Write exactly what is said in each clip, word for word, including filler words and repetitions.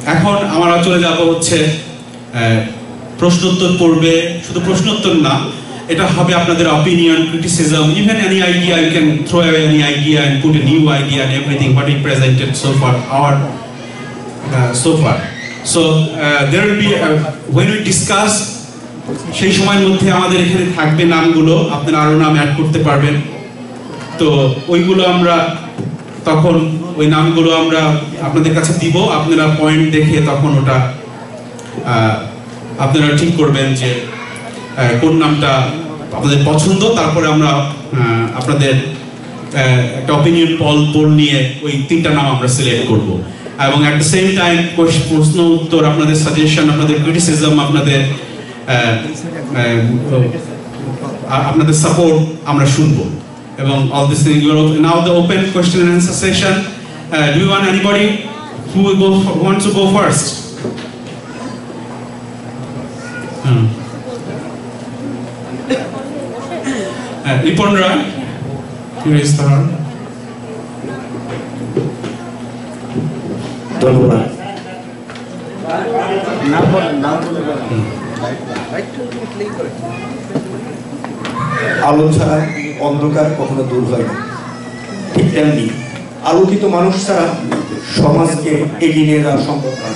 এখন আমরা চলে যাব হচ্ছে প্রশ্নোত্তর পর্বে। শুধু প্রশ্নোত্তর না, এটা হবে আপনাদের opinion, criticism, even any idea, you can throw away any idea and put a new idea and everything what we presented so far our so far. So there will be when we discuss, সেই সময়ের মধ্যে আমাদের এখানে থাকবে নামগুলো, আপনারা আরো নাম অ্যাড করতে পারবেন। তো ওইগুলো আমরা তখন ওই নামগুলো আমরা আপনাদের কাছে দিব, আপনারা পয়েন্ট দেখে তখন ওটা আপনারা ঠিক করবেন যে কোন নামটা আপনাদের পছন্দ। তারপরে আমরা আপনাদের একটা অপিনিয়ন পল পোল নিয়ে ওই তিনটা নাম আমরা সিলেক্ট করব, এবং অ্যাট দ্য সেম টাইম প্রশ্ন উত্তর, আপনাদের সাজেশন, আপনাদের ক্রিটিসিজম, আপনাদের আপনাদের সাপোর্ট আমরা শুনবো। এবং all these things. Now the open question and answer session. Uh, do you want anybody who will go for, wants to go first? Hmm. Uh, Lipondra, here is the hand. ধন্যবাদ। আলো ছাড়া অন্ধকার কখনো দূর হয় না, ঠিক তেমনি আলোকিত মানুষ ছাড়া সমাজকে এগিয়ে নিয়ে যাওয়া সম্ভব নয়।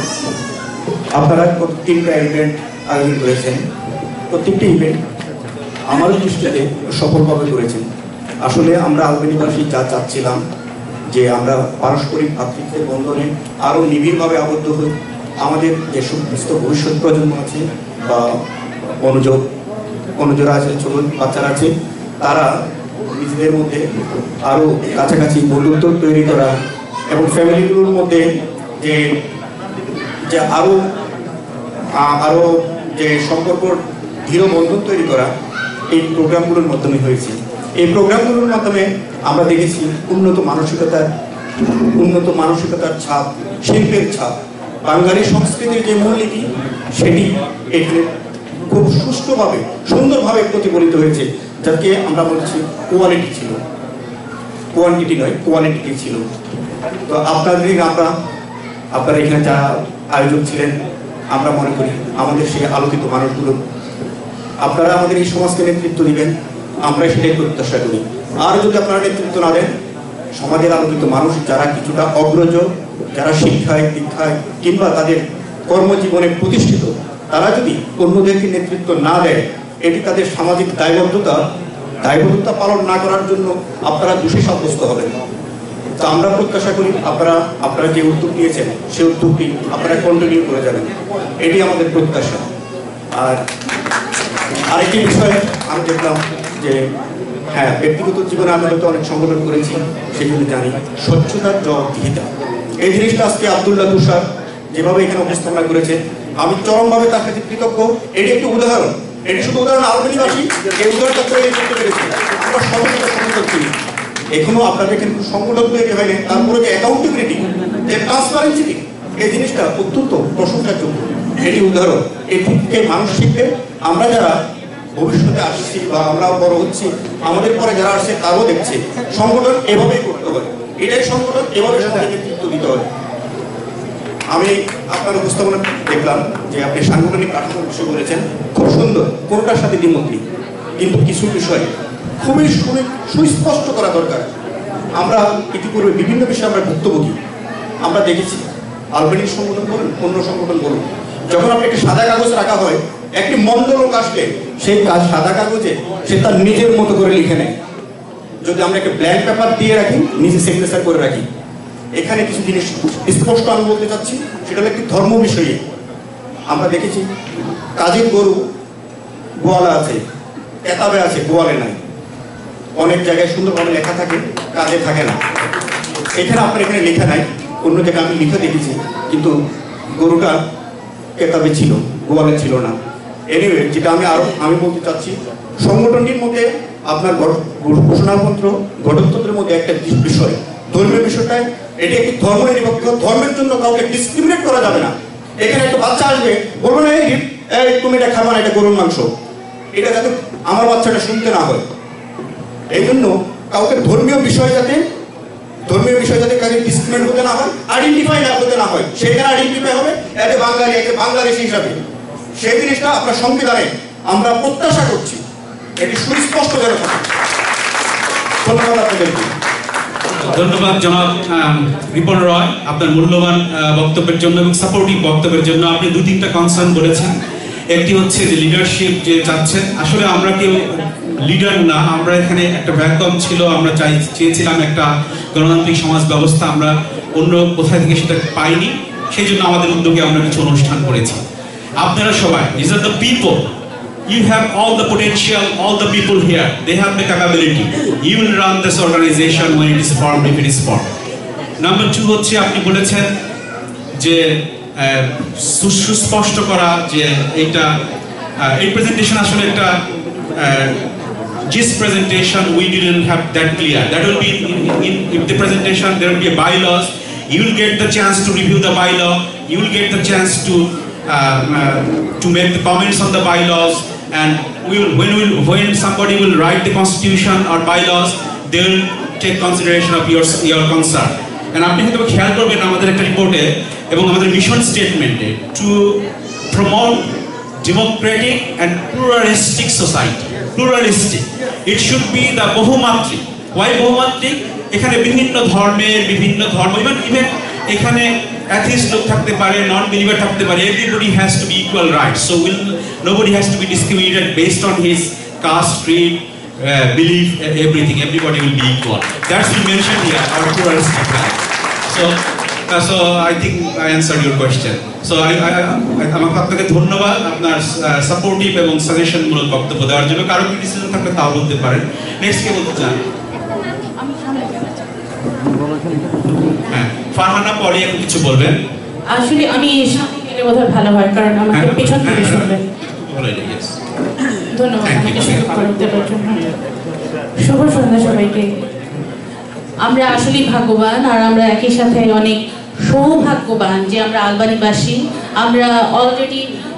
আপনারা তিনটা ইভেন্ট আয়োজন করেছেন, প্রত্যেকটি ইভেন্ট আমার দৃষ্টিতে সফলভাবে করেছেন। আসলে আমরা আলবেনিবাসী যা চাচ্ছিলাম যে আমরা পারস্পরিক ভাতৃত্বের বন্ধনে আরও নিবিড়ভাবে আবদ্ধ হই, আমাদের যে সমস্ত ভবিষ্যৎ প্রজন্ম আছে বা অনুযোগ অনুজরা আছে, ছোট বাচ্চারা আছে, তারা নিজেদের মধ্যে আরও কাছাকাছি বন্ধুত্ব তৈরি করা এবং ফ্যামিলিগুলোর মধ্যে যে যে আরও আরও যে সম্পর্ক দৃঢ় বন্ধন তৈরি করা, এই প্রোগ্রামগুলোর মাধ্যমে হয়েছে। এই প্রোগ্রামগুলোর মাধ্যমে আমরা দেখেছি উন্নত মানসিকতার উন্নত মানসিকতার ছাপ, শিল্পের ছাপ, বাঙালি সংস্কৃতির যে মূলনীতি সেটি এখানে খুব সুষ্ঠুভাবে সুন্দরভাবে প্রতিফলিত হয়েছে, যাকে আমরা বলছি কোয়ালিটি ছিল, কোয়ান্টিটি নয়, কোয়ালিটি ছিল। তো আপনাদের আমরা আপনারা এখানে যারা আয়োজক ছিলেন, আমরা মনে করি আমাদের সেই আলোকিত মানুষগুলো, আপনারা আমাদের এই সমাজকে নেতৃত্ব দিবেন, আমরা সেটাই প্রত্যাশা করি। আর যদি আপনারা নেতৃত্ব না দেন, সমাজের আলোকিত মানুষ যারা কিছুটা অগ্রজ, যারা শিক্ষায় দীক্ষায় কিংবা তাদের কর্মজীবনে প্রতিষ্ঠিত, তারা যদি অন্যদেরকে নেতৃত্ব না দেয়, এটি তাদের সামাজিক দায়বদ্ধতা দায়বদ্ধতা পালন না করার জন্য আপনারা দোষী সাব্যস্ত হবেন। তো আমরা প্রত্যাশা করি আপনারা আপনারা যে উদ্যোগ নিয়েছেন সেই উদ্যোগটি আপনারা কন্টিনিউ করে যাবেন, এটি আমাদের প্রত্যাশা। আর আরেকটি বিষয় আমি দেখলাম যে হ্যাঁ, ব্যক্তিগত জীবনে আমি হয়তো অনেক সংগঠন করেছি, সেগুলি জানি, স্বচ্ছতার জবাবদিহিতা, এই জিনিসটা আজকে আব্দুল্লাহ তুষার যেভাবে এখানে উপস্থাপনা করেছে, আমি চরমভাবে তার কাছে কৃতজ্ঞ। এটি একটি উদাহরণ, এটি শুধু উদাহরণ আলবেনিবাসী এই উদাহরণটা তৈরি করতে পেরেছি। আমরা সমস্ত সংগঠন ছিল, এখনো আপনাদের কিন্তু সংগঠন তৈরি হয়নি, তারপরে যে অ্যাকাউন্টেবিলিটি, যে ট্রান্সপারেন্সিটি, এই জিনিসটা অত্যন্ত প্রশংসাযোগ্য। এটি উদাহরণ, এই থেকে মানুষ শিখবে। আমরা যারা ভবিষ্যতে আসছি বা আমরা বড় হচ্ছি, আমাদের পরে যারা আসছে তারাও দেখছে সংগঠন এভাবেই করতে হবে, এটাই সংগঠন এভাবে সমাজে নেতৃত্ব দিতে হবে। আমি আপনার উপস্থাপনা দেখলাম যে আপনি সাংগঠনিক কাঠামোর বিষয় বলেছেন, খুব সুন্দর, কোনটার সাথে দ্বিমত নেই, কিন্তু কিছু বিষয় খুবই সুস্পষ্ট করা দরকার। আমরা ইতিপূর্বে বিভিন্ন বিষয়ে আমরা ভুক্তভোগী, আমরা দেখেছি আলবেনির সংগঠন বলুন, অন্য সংগঠন বলুন, যখন আপনি একটি সাদা কাগজ রাখা হয়, একটি মন্দ লোক আসলে সেই কাজ সাদা কাগজে সে তার নিজের মতো করে লিখে নেয়। যদি আমরা একটা ব্ল্যাঙ্ক পেপার দিয়ে রাখি, নিজে সিগনেচার করে রাখি, এখানে কিছু জিনিস স্পষ্ট আমি বলতে চাচ্ছি, সেটা হলো একটি ধর্ম বিষয়ে। আমরা দেখেছি কাজের গরু গোয়ালে আছে, কেতাবে আছে, গোয়ালে নাই। অনেক জায়গায় সুন্দরভাবে লেখা থাকে, কাজে থাকে না। এখানে আপনার এখানে লেখা নাই, অন্য জায়গায় আমি লিখে দেখেছি, কিন্তু গরুটা কেতাবে ছিল, গোয়ালে ছিল না। এনিওয়ে, যেটা আমি আরো আমি বলতে চাচ্ছি, সংগঠনটির মধ্যে আপনার ঘোষণাপত্র গঠনতন্ত্রের মধ্যে একটা বিষয়, ধর্মীয় বিষয়টায়, এটি একটি ধর্ম নিরপেক্ষ, ধর্মের জন্য কাউকে ডিসক্রিমিনেট করা যাবে না। এখানে একটা বাচ্চা আসবে, বলবো না এই তুমি এটা খাবা না, এটা গরুর মাংস, এটা যাতে আমার বাচ্চাটা শুনতে না হয়। এই জন্য কাউকে ধর্মীয় বিষয় যাতে ধর্মীয় বিষয় যাতে কাজে ডিসক্রিমিনেট হতে না হয়, আইডেন্টিফাই না হতে না হয়, সেখানে আইডেন্টিফাই হবে as a Bangali, as a Bangladeshi হিসাবে। সেই জিনিসটা আপনার সংবিধানে আমরা প্রত্যাশা করছি, এটি সুস্পষ্ট যেন থাকে। ধন্যবাদ আপনাদেরকে। ধন্যবাদ জনাব রিপন রয় আপনার মূল্যবান বক্তব্যের জন্য এবং সাপোর্টিভ বক্তব্যের জন্য। আপনি দু তিনটা কনসার্ন বলেছেন। একটি হচ্ছে যে লিডারশিপ যে চাচ্ছেন, আসলে আমরা কেউ লিডার না, আমরা এখানে একটা ভ্যাকুয়াম ছিল, আমরা চাই চেয়েছিলাম একটা গণতান্ত্রিক সমাজ ব্যবস্থা, আমরা অন্য কোথায় থেকে সেটা পাইনি, সেই জন্য আমাদের উদ্যোগে আমরা কিছু অনুষ্ঠান করেছি। আপনারা সবাই, these are the people, you have all the potential, all the people here, they have the capability, you will run this organization when it is formed, if it is formed. Number two হচ্ছে আপনি বলেছেন যে সুস্পষ্ট করা যে এটা এই presentation আসলে একটা just presentation we didn't have that clear. That will be in, in, in the presentation there will be a bylaws, you will get the chance to review the bylaw, you will get the chance to uh, uh, to make the comments on the bylaws, and we will, when will when somebody will write the constitution or bylaws, they will take consideration of your your concern. And আপনি হয়তো খেয়াল করবেন আমাদের একটা রিপোর্টে এবং আমাদের mission স্টেটমেন্টে to promote democratic and pluralistic society. Pluralistic. It should be the বহুমাত্রিক. Why বহুমাত্রিক? এখানে বিভিন্ন ধর্মের বিভিন্ন ধর্ম, ইভেন ইভেন এখানে অ্যাথিস্ট লোক থাকতে পারে, নন বিলিভার থাকতে পারে, everybody has to be equal rights. So will nobody has to be discriminated based on his caste, creed, uh, belief, everything. Everybody will be equal. That's been mentioned here, our pluralistic life. So Uh, so I think I answered your question. So I I আমাকে আপনাকে ধন্যবাদ আপনার supportive এবং সাজেশনমূলক বক্তব্য দেওয়ার জন্য। কারো criticism থাকলে তাও বলতে পারেন। নেক্সট কে বলতে চান? হ্যাঁ, ফারহানা পরে এখন কিছু বলবেন। আসলে আমি সামনে গেলে বোধহয় ভালো হয়, কারণ আমাকে পেছন থেকে শুনবেন। ধন্যবাদ আমাকে সুযোগ করে দেওয়ার জন্য। শুভ সন্ধ্যা সবাইকে। আমরা আসলেই ভাগ্যবান, আর আমরা একই সাথে অনেক সৌভাগ্যবান যে আমরা আলবানিবাসী। আমরা অলরেডি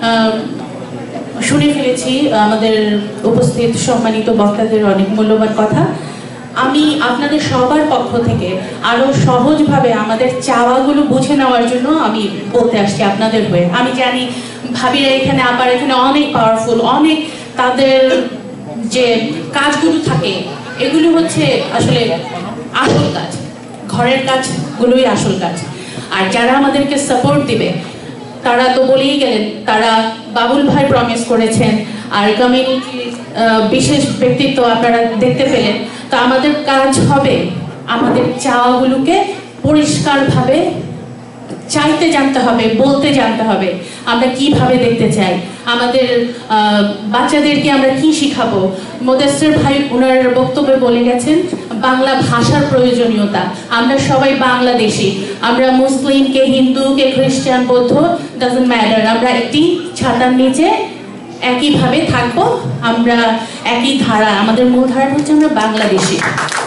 শুনে ফেলেছি আমাদের উপস্থিত সম্মানিত বক্তাদের অনেক মূল্যবান কথা। আমি আপনাদের সবার পক্ষ থেকে আরো সহজভাবে আমাদের চাওয়াগুলো বুঝে নেওয়ার জন্য আমি বলতে আসছি আপনাদের হয়ে। আমি জানি ভাবিরা এখানে, আবার এখানে অনেক পাওয়ারফুল, অনেক তাদের যে কাজগুলো থাকে এগুলো হচ্ছে আসলে আসল কাজ, ঘরের কাজগুলোই আসল কাজ। আর যারা আমাদেরকে সাপোর্ট দিবে তারা তো বলেই গেলেন, তারা বাবুল ভাই প্রমিস করেছেন, আর কমিউনিটি বিশেষ ব্যক্তিত্ব আপনারা দেখতে পেলেন। তো আমাদের কাজ হবে আমাদের চাওয়াগুলোকে পরিষ্কারভাবে চাইতে জানতে হবে, বলতে জানতে হবে আমরা কিভাবে দেখতে চাই, আমাদের বাচ্চাদেরকে আমরা কি শিখাবো। মোদাস্সির ভাই ওনার বক্তব্যে বলে গেছেন বাংলা ভাষার প্রয়োজনীয়তা। আমরা সবাই বাংলাদেশি, আমরা মুসলিম কে হিন্দু কে খ্রিস্টান বৌদ্ধ ডাজন্ট ম্যাটার, আমরা একটি ছাতার নিচে একইভাবে থাকবো, আমরা একই ধারা, আমাদের মূল ধারা হচ্ছে আমরা বাংলাদেশি।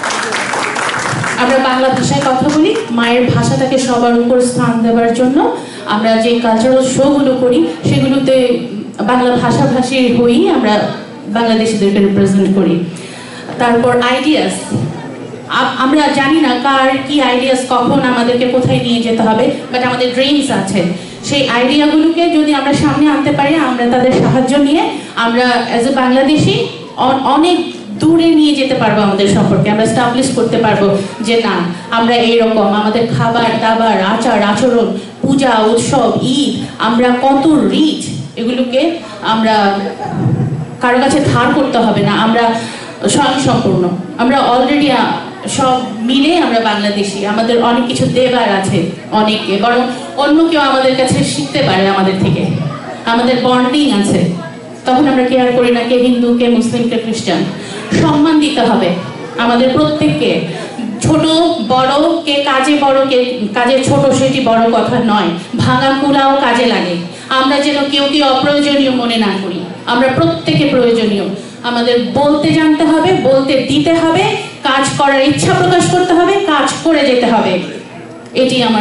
আমরা বাংলা ভাষায় কথা বলি, মায়ের ভাষাটাকে সবার উপর স্থান দেওয়ার জন্য আমরা যে কালচারাল শোগুলো করি সেগুলোতে বাংলা ভাষাভাষী হয়েই আমরা বাংলাদেশিদেরকে রিপ্রেজেন্ট করি। তারপর আইডিয়াস, আমরা জানি না কার কি আইডিয়াস কখন আমাদেরকে কোথায় নিয়ে যেতে হবে, বাট আমাদের ড্রিমস আছে। সেই আইডিয়াগুলোকে যদি আমরা সামনে আনতে পারি, আমরা তাদের সাহায্য নিয়ে আমরা অ্যাজ এ বাংলাদেশি অনেক দূরে নিয়ে যেতে পারবো আমাদের সম্পর্কে। আমরা স্টাবলিশ করতে পারবো যে না আমরা এইরকম, আমাদের খাবার দাবার, আচার আচরণ, পূজা উৎসব, ঈদ, আমরা কত রিচ, এগুলোকে আমরা কারো কাছে ধার করতে হবে না, আমরা স্বয়ংসম্পূর্ণ, আমরা অলরেডি সব মিলে আমরা বাংলাদেশি। আমাদের অনেক কিছু দেবার আছে অনেকে, বরং অন্য কেউ আমাদের কাছে শিখতে পারে আমাদের থেকে, আমাদের বন্ডিং আছে। তখন আমরা কেয়ার করি না কে হিন্দু কে মুসলিম কে খ্রিস্টান। সম্মান দিতে হবে আমাদের প্রত্যেককে, ছোট বড়, কে কাজে বড় কে কাজে ছোট সেটি বড় কথা নয়, ভাঙা কুলাও কাজে লাগে। আমরা যেন কেউ কেউ অপ্রয়োজনীয় মনে না করি, আমরা প্রত্যেকে প্রয়োজনীয়। আমাদের বলতে জানতে হবে, বলতে দিতে হবে, কাজ করার ইচ্ছা প্রকাশ করতে হবে, কাজ করে যেতে হবে। এটি আমার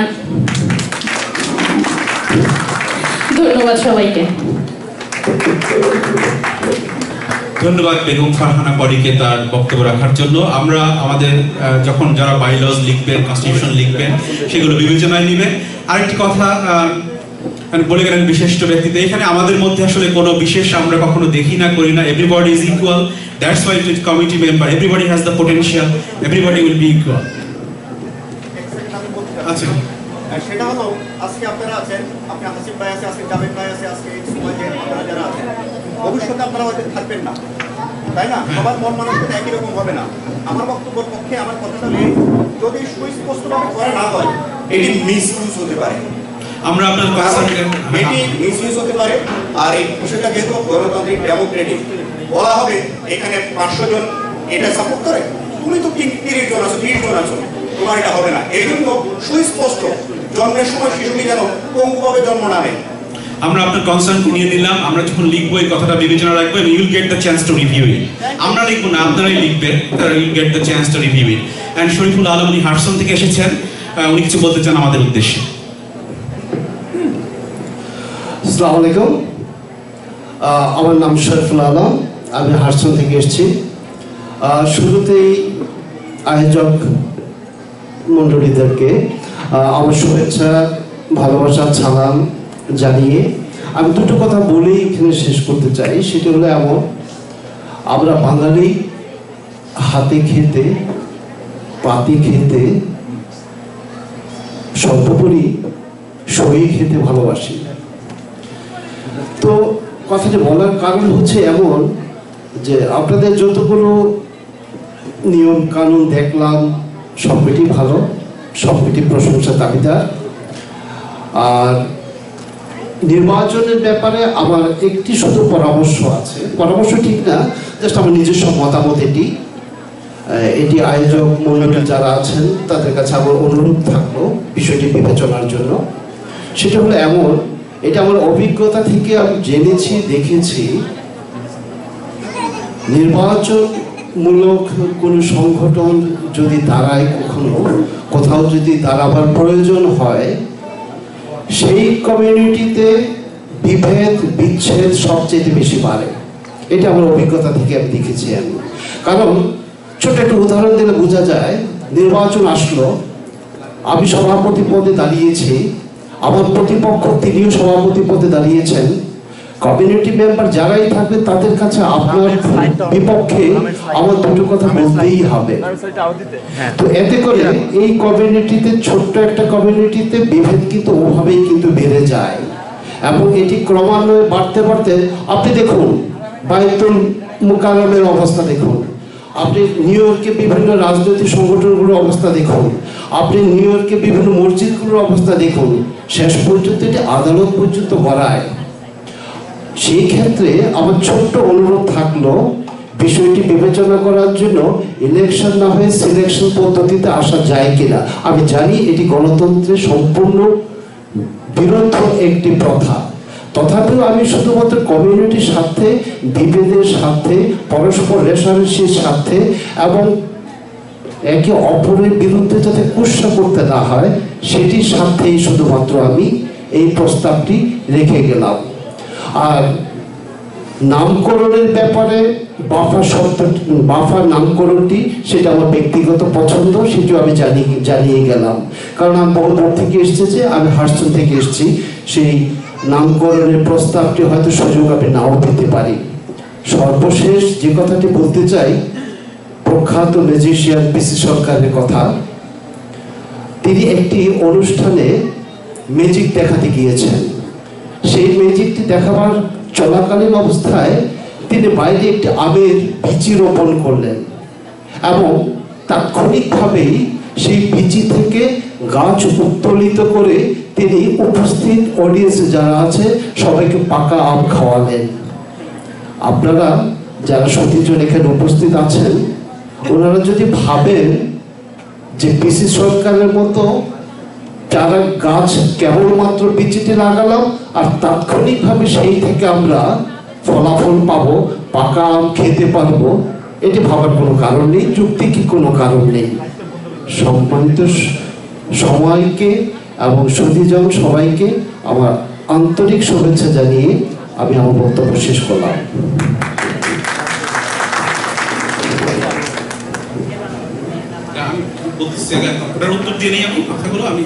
ধন্যবাদ সবাইকে। ধন্যবাদ বেগম ফারহানা পরীকে তার বক্তব্য রাখার জন্য। আমরা আমাদের আহ, যখন যারা বাইলজ লিখবেন, কনস্টিটিউশন লিখবেন, সেগুলো বিবেচনায় নেবেন। আরেকটি কথা আহ, বলে গেলেন বিশিষ্ট ব্যক্তিতে, এখানে আমাদের মধ্যে আসলে কোনো বিশেষ আমরা কখনো দেখি না, করি না। Everybody is equal, that's why it is committee member, everybody has the potential, everybody will be equal. আচ্ছা, সেটা হলো আজকে আপনারা আছেন, আপনি হাসিব ভাই আছে, আজকে জাভেদ ভাই আছে, আজকে এই সমাজে আপনারা যারা আছেন, ভবিষ্যতে আপনারা হয়তো থাকবেন না, তাই না? সবার মন মানসিকতা একই রকম হবে না। আমার বক্তব্যের পক্ষে আমার কথাটা হলে, যদি সুস্পষ্টভাবে করা না হয়, এটি মিস ইউজ হতে পারে। আমরা আপনার এটি মিস ইউজ হতে পারে। আর এই বিষয়টা যেহেতু গণতান্ত্রিক ডেমোক্রেটিক, বলা হবে এখানে পাঁচশো জন এটা সাপোর্ট করে, তুমি তো তিরিশ জন আছো, তিরিশ জন আছো, তোমার এটা হবে না। এই জন্য সুস্পষ্ট, জন্মের সময় শিশুটি যেন পঙ্গুভাবে জন্ম না নেয়। আমরা আপনার কনসার্ন নিয়ে নিলাম। আমরা যখন লিখবো এই কথাটা বিবেচনা রাখবো, you will get the chance to review it. আমরা লিখবো না, আপনারাই লিখবেন, you will get the chance to review it. And Shariful Alam, উনি হার্টসন থেকে এসেছেন, উনি কিছু বলতে চান আমাদের উদ্দেশ্যে। আসসালামু আলাইকুম, আমার নাম শরীফুল আলম, আমি হার্টসন থেকে এসেছি। শুরুতেই আয়োজক মণ্ডলীদেরকে আমার শুভেচ্ছা, ভালোবাসা, সালাম জানিয়ে আমি দুটো কথা বলেই এখানে শেষ করতে চাই। সেটা হলো এমন, আমরা বাঙালি হাতে খেতে, পাতে খেতে, সর্বোপরি সই খেতে ভালোবাসি। তো কথাটি বলার কারণ হচ্ছে এমন যে আপনাদের যতগুলো নিয়ম কানুন দেখলাম সবটি ভালো, সবটি প্রশংসা দাবিদার। আর নির্বাচনের ব্যাপারে আমার একটি শুধু পরামর্শ আছে, পরামর্শ ঠিক না, জাস্ট আমার নিজস্ব মতামত এটি। এটি আয়োজক মণ্ডলী যারা আছেন তাদের কাছে আমার অনুরোধ থাকলো বিষয়টি বিবেচনার জন্য। সেটা হলো এমন, এটা আমার অভিজ্ঞতা থেকে আমি জেনেছি, দেখেছি, নির্বাচনমূলক কোনো সংগঠন যদি দাঁড়ায়, কখনো কোথাও যদি দাঁড়াবার প্রয়োজন হয়, সেই কমিউনিটিতে বিভেদ বিচ্ছেদ সবচেয়ে বেশি বাড়ে। এটা আমার অভিজ্ঞতা থেকে আমি দেখেছি। আমি কারণ ছোট একটা উদাহরণ দিলে বোঝা যায়, নির্বাচন আসলো, আমি সভাপতি পদে দাঁড়িয়েছি, আমার প্রতিপক্ষ তিনিও সভাপতি পদে দাঁড়িয়েছেন। কমিউনিটি মেম্বার যারাই থাকবে তাদের কাছে আপনার বিপক্ষে আমার দুটো কথা বলতেই হবে। তো এতে করে এই কমিউনিটিতে, ছোট্ট একটা কমিউনিটিতে বিভেদ কিন্তু ওভাবেই কিন্তু বেড়ে যায় এবং এটি ক্রমান্বয়ে বাড়তে বাড়তে, আপনি দেখুন বায়তুল মুকাররমের অবস্থা দেখুন, আপনি নিউ ইয়র্কে বিভিন্ন রাজনৈতিক সংগঠনগুলোর অবস্থা দেখুন, আপনি নিউ ইয়র্কে বিভিন্ন মসজিদগুলোর অবস্থা দেখুন, শেষ পর্যন্ত এটি আদালত পর্যন্ত গড়ায়। সেই ক্ষেত্রে আমার ছোট্ট অনুরোধ থাকলো বিষয়টি বিবেচনা করার জন্য ইলেকশন না হয়ে সিলেকশন পদ্ধতিতে আসা যায় কিনা। আমি জানি এটি গণতন্ত্রের সম্পূর্ণ বিরুদ্ধ একটি প্রথা, তথাপিও আমি শুধুমাত্র কমিউনিটির স্বার্থে, বিভেদের স্বার্থে, পরস্পর রেশারেশির স্বার্থে এবং একে অপরের বিরুদ্ধে যাতে কুৎসা করতে না হয় সেটির স্বার্থেই শুধুমাত্র আমি এই প্রস্তাবটি রেখে গেলাম। আর নামকরণের ব্যাপারে বাফা শব্দ, বাফার নামকরণটি সেটা আমার ব্যক্তিগত পছন্দ, সেটিও আমি জানি জানিয়ে গেলাম। কারণ আমি বহুদূর থেকে এসেছি, আমি হার্টসন থেকে এসেছি, সেই নামকরণের প্রস্তাবটি হয়তো সুযোগ আমি নাও পেতে পারি। সর্বশেষ যে কথাটি বলতে চাই, প্রখ্যাত ম্যাজিশিয়ান পিসি সরকারের কথা। তিনি একটি অনুষ্ঠানে ম্যাজিক দেখাতে গিয়েছেন। সেই ম্যাজিকটি দেখাবার চলাকালীন অবস্থায় তিনি বাইরে একটি আমের বিচি রোপণ করলেন এবং তাৎক্ষণিকভাবেই সেই বিচি থেকে গাছ উত্তোলিত করে তিনি উপস্থিত অডিয়েন্স যারা আছে সবাইকে পাকা আম খাওয়ালেন। আপনারা যারা সতীজন এখানে উপস্থিত আছেন, ওনারা যদি ভাবেন যে পিসি সরকারের মতো চারা গাছ কেবলমাত্র বিচিতে লাগালাম আর তাৎক্ষণিকভাবে সেই থেকে আমরা ফলাফল পাবো, পাকা আম খেতে পারবো, এটি ভাবার কোনো কারণ নেই, যুক্তি কি কোনো কারণ নেই। সম্মানিত সময়কে এবং সুধীজন সবাইকে আমার আন্তরিক শুভেচ্ছা জানিয়ে আমি আমার বক্তব্য শেষ করলাম। বলতেছি ওটার উত্তর দিয়ে নেই আমি কথাগুলো আমি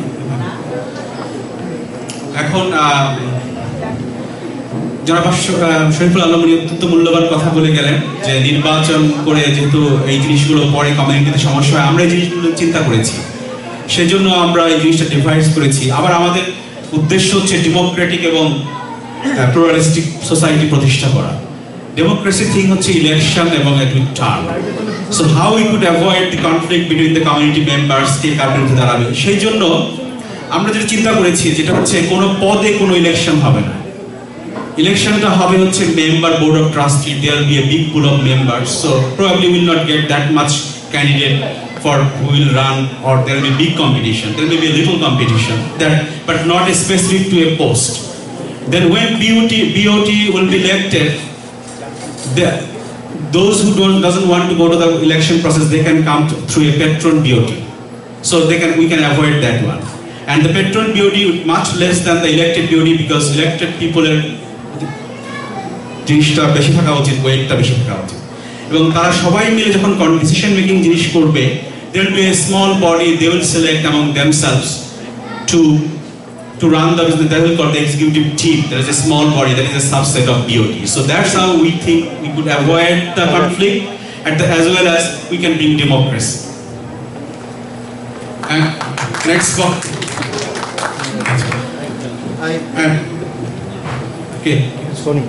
এখন যারা শরীফুল আলম উনি অত্যন্ত মূল্যবান কথা বলে গেলেন যে নির্বাচন করে যেহেতু এই জিনিসগুলো পরে কমিউনিটিতে সমস্যা হয় আমরা এই জিনিসগুলো চিন্তা করেছি সেজন্য আমরা এই জিনিসটা ডিভাইস করেছি আবার আমাদের উদ্দেশ্য হচ্ছে ডেমোক্রেটিক এবং প্লুরালিস্টিক সোসাইটি প্রতিষ্ঠা করা ডেমোক্রেসি থিং হচ্ছে ইলেকশন এবং at with term so how we could avoid the conflict between the community members কে কার বিরুদ্ধে দাঁড়াবে সেই জন্য আমরা যেটা চিন্তা করেছি যেটা হচ্ছে কোনো পদে কোনো ইলেকশন হবে না ইলেকশনটা হবে হচ্ছে member board of trustee there will be a big pool of members so probably will not get that much candidate for who will run or there will be big competition there may be a little competition that but not specific to a post then when B O T B O T will be elected the, those who don't doesn't want to go to the election process they can come to, through a patron B O T so they can we can avoid that one and the patron B O T much less than the elected B O T because elected people are জিনিসটা বেশি থাকা উচিত ওয়েটটা বেশি থাকা উচিত এবং তারা সবাই মিলে যখন ডিসিশন মেকিং জিনিস করবে there will be a small body they will select among themselves to to run the business that will call the executive team there is a small body that is a subset of B O T so that's how we think we could avoid the conflict and the, as well as we can bring democracy and next one and okay it's funny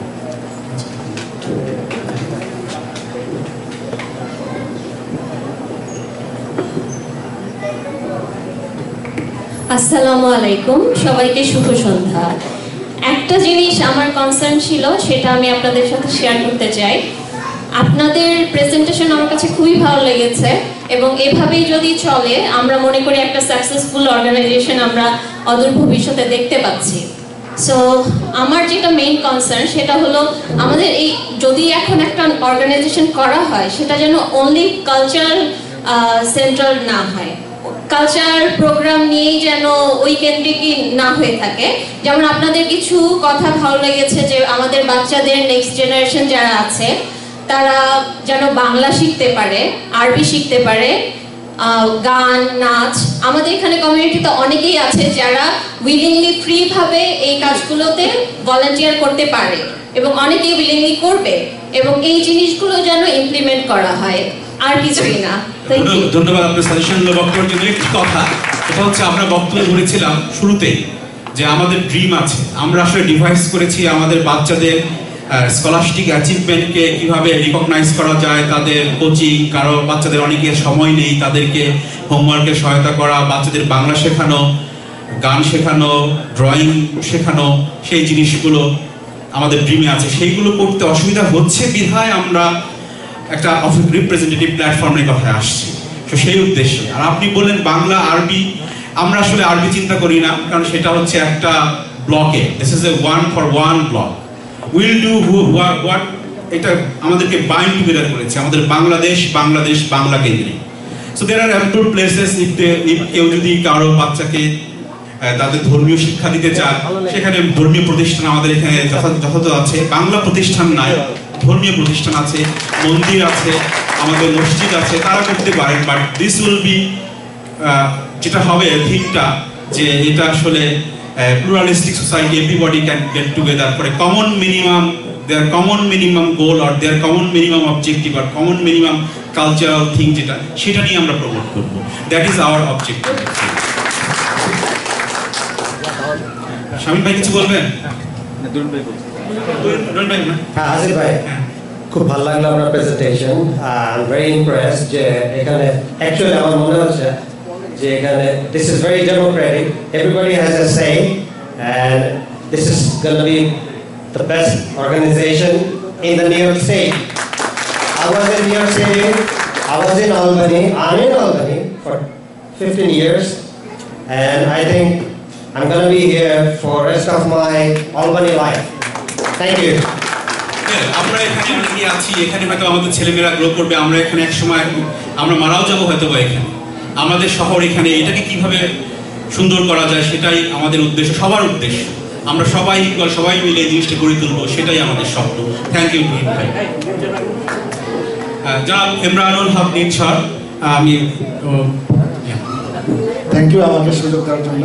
আসসালামু আলাইকুম সবাইকে শুভ সন্ধ্যা একটা জিনিস আমার concern ছিল সেটা আমি আপনাদের সাথে শেয়ার করতে চাই আপনাদের প্রেজেন্টেশন আমার কাছে খুবই ভালো লেগেছে এবং এভাবেই যদি চলে আমরা মনে করি একটা সাকসেসফুল অর্গানাইজেশন আমরা অদূর ভবিষ্যতে দেখতে পাচ্ছি সো আমার যেটা মেইন কনসার্ন সেটা হলো আমাদের এই যদি এখন একটা অর্গানাইজেশন করা হয় সেটা যেন অনলি কালচারাল সেন্ট্রাল না হয় কালচার প্রোগ্রাম নিয়েই যেন ওই কেন্দ্রিকই না হয়ে থাকে যেমন আপনাদের কিছু কথা ভালো লেগেছে যে আমাদের বাচ্চাদের নেক্সট জেনারেশন যারা আছে তারা যেন বাংলা শিখতে পারে আরবি শিখতে পারে গান নাচ আমাদের এখানে কমিউনিটিতে অনেকেই আছে যারা উইলিংলি ফ্রি ভাবে এই কাজগুলোতে ভলান্টিয়ার করতে পারে এবং অনেকেই উইলিংলি করবে এবং এই জিনিসগুলো যেন ইমপ্লিমেন্ট করা হয় আর কিছুই না ধন্যবাদ আপনার সাজেশন বক্তব্যের জন্য একটি কথা এটা হচ্ছে আমরা বক্তব্য ধরেছিলাম শুরুতেই যে আমাদের ড্রিম আছে আমরা আসলে ডিভাইস করেছি আমাদের বাচ্চাদের স্কলাস্টিক অ্যাচিভমেন্টকে কিভাবে রিকগনাইজ করা যায় তাদের কোচিং কারো বাচ্চাদের অনেকের সময় নেই তাদেরকে হোমওয়ার্কে সহায়তা করা বাচ্চাদের বাংলা শেখানো গান শেখানো ড্রয়িং শেখানো সেই জিনিসগুলো আমাদের ড্রিমে আছে সেইগুলো করতে অসুবিধা হচ্ছে বিধায় আমরা একটা রিপ্রেজেন্টেটিভ প্ল্যাটফর্মের কথায় আসছি তো সেই উদ্দেশ্যে আর আপনি বললেন বাংলা আরবি আমরা আসলে আরবি চিন্তা করি না কারণ সেটা হচ্ছে একটা ব্লকে this is a one for one block will do what এটা আমাদেরকে বাইন্ড টুগেদার করেছে আমাদের বাংলাদেশ বাংলাদেশ বাংলা কেন্দ্রিক so there are ample places if if কেউ যদি কারো বাচ্চাকে তাদের ধর্মীয় শিক্ষা দিতে চায় সেখানে ধর্মীয় প্রতিষ্ঠান আমাদের এখানে যথাযথ আছে বাংলা প্রতিষ্ঠান নাই ধর্মীয় প্রতিষ্ঠান আছে মন্দির আছে আমাদের মসজিদ আছে তারা করতে পারেন বাট দিস উইল বি যেটা হবে থিংটা যে এটা আসলে pluralistic society everybody can get together for a common minimum their common minimum goal or their common minimum objective আর কমন মিনিমাম কালচারাল থিং যেটা সেটা নিয়ে আমরা প্রমোট করবো that is our objective Shamim ভাই কিছু বলবেন হ্যাঁ আসিফ ভাই খুব ভালো লাগলো আপনার presentation I am very impressed যে এখানে অ্যাকচুয়ালি আমার মনে হচ্ছে যে এখানে this is very democratic everybody has a say and this is gonna be the best organisation in the New York state I was in New York City, I was in Albany, I'm in Albany for fifteen years and I think I'm going to be here for the rest of my Albany life. Thank you. আমরা এখানে অনেকে আছি এখানে হয়তো আমাদের ছেলেমেয়েরা grow করবে আমরা এখানে এক সময় আমরা মারাও যাবো হয়তো বা এখানে আমাদের শহর এখানে এটাকে কিভাবে সুন্দর করা যায় সেটাই আমাদের উদ্দেশ্য সবার উদ্দেশ্য আমরা সবাই ইকুয়াল সবাই মিলে এই জিনিসটা গড়ে তুলবো সেটাই আমাদের স্বপ্ন থ্যাংক ইউ টু হিম ভাই জনাব ইমরানুল হক নিচ্ছর আমি থ্যাংক ইউ আমাকে সুযোগ দেওয়ার জন্য।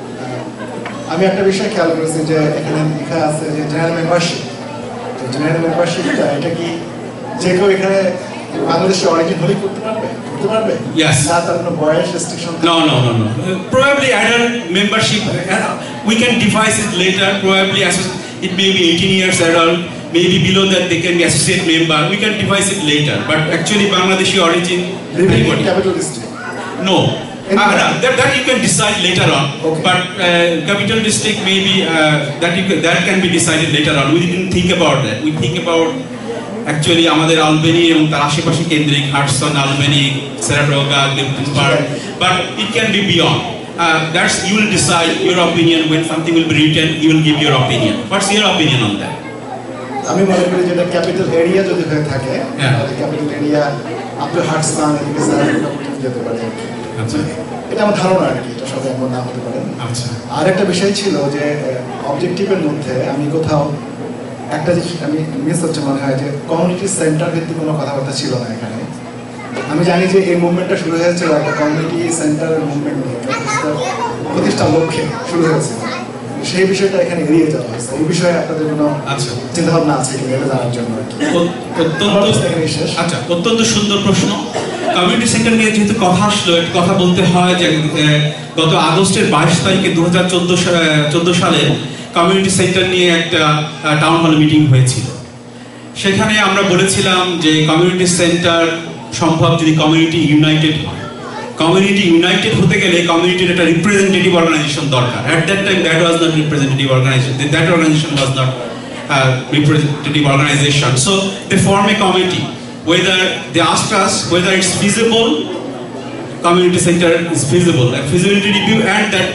আমি একটা বিষয় খেয়াল করেছি যে এখানে লেখা আছে যে জেনারেল মেম্বারশিপ। জেনারেল মেম্বারশিপটা এটা কি যে কেউ এখানে বাংলাদেশের অরিজিন হলেই করতে পারবে করতে পারবে? Yes. না তার কোনো বয়স restriction? No, no, no, no. Uh, probably adult membership, uh, we can devise it later. Probably as- it may be eighteen years adult, maybe below that they can be associate member. We can devise it later. But actually, Bangladeshi origin, living in everybody. Capital district. No. Uh, Anyway. no, that, that you can decide later on. Okay. But uh, capital district maybe uh, that you can, that can be decided later on. We didn't think about that. We think about actually আমাদের আলবেনি এবং তার আশেপাশে কেন্দ্রিক Hudson, Albany, Saratoga, লিম্পন Park, but it can be beyond. Uh, that's you will decide your opinion when something will be written. You will give your opinion. What's your opinion on that? আমি মনে করি যেটা capital area যদি হয়ে থাকে হ্যাঁ। তাহলে ক্যাপিটাল এরিয়া আপনার হার্টস্টান এদিকে সারাটোগা পর্যন্ত যেতে পারে। আচ্ছা এটা আমার ধারণা আর কি, এটা সবাই এমন না হতে পারে। আচ্ছা আর একটা বিষয় ছিল যে অবজেক্টিভের মধ্যে আমি কোথাও একটা জিনিস আমি মিস হচ্ছে মনে হয় যে কমিউনিটি সেন্টার ভিত্তিক কোনো কথাবার্তা ছিল না এখানে। আমি জানি যে এই মুভমেন্টটা শুরু হয়েছিল একটা কমিউনিটি সেন্টারের মুভমেন্ট নিয়ে প্রতিষ্ঠার লক্ষ্যে শুরু হয়েছে, সেই বিষয়টা এখানে এড়িয়ে যাওয়া হয়েছে। এই বিষয়ে আপনাদের কোনো আচ্ছা চিন্তা ভাবনা আছে কি এটা জানার জন্য আর কি? অ- অত্যন্ত আমার প্রশ্ন এখানেই শেষ। আচ্ছা অত্যন্ত সুন্দর প্রশ্ন। কমিউনিটি সেন্টার নিয়ে যেহেতু কথা আসলো, একটু কথা বলতে হয় যে আহ, গত আগস্টের বাইশ তারিখে দু হাজার চোদ্দো চোদ্দো সালে কমিউনিটি সেন্টার নিয়ে একটা টাউন হল মিটিং হয়েছিল। সেখানে আমরা বলেছিলাম যে কমিউনিটি সেন্টার সম্ভব যদি কমিউনিটি ইউনাইটেড হয়। কমিউনিটি ইউনাইটেড হতে গেলে কমিউনিটির একটা রিপ্রেজেন্টেটিভ অর্গানাইজেশন দরকার। At that time that was not representative organisation, that organisation was not representative organisation. So they form a committee, whether they asked us whether it's feasible, community center is feasible, a feasibility review, and that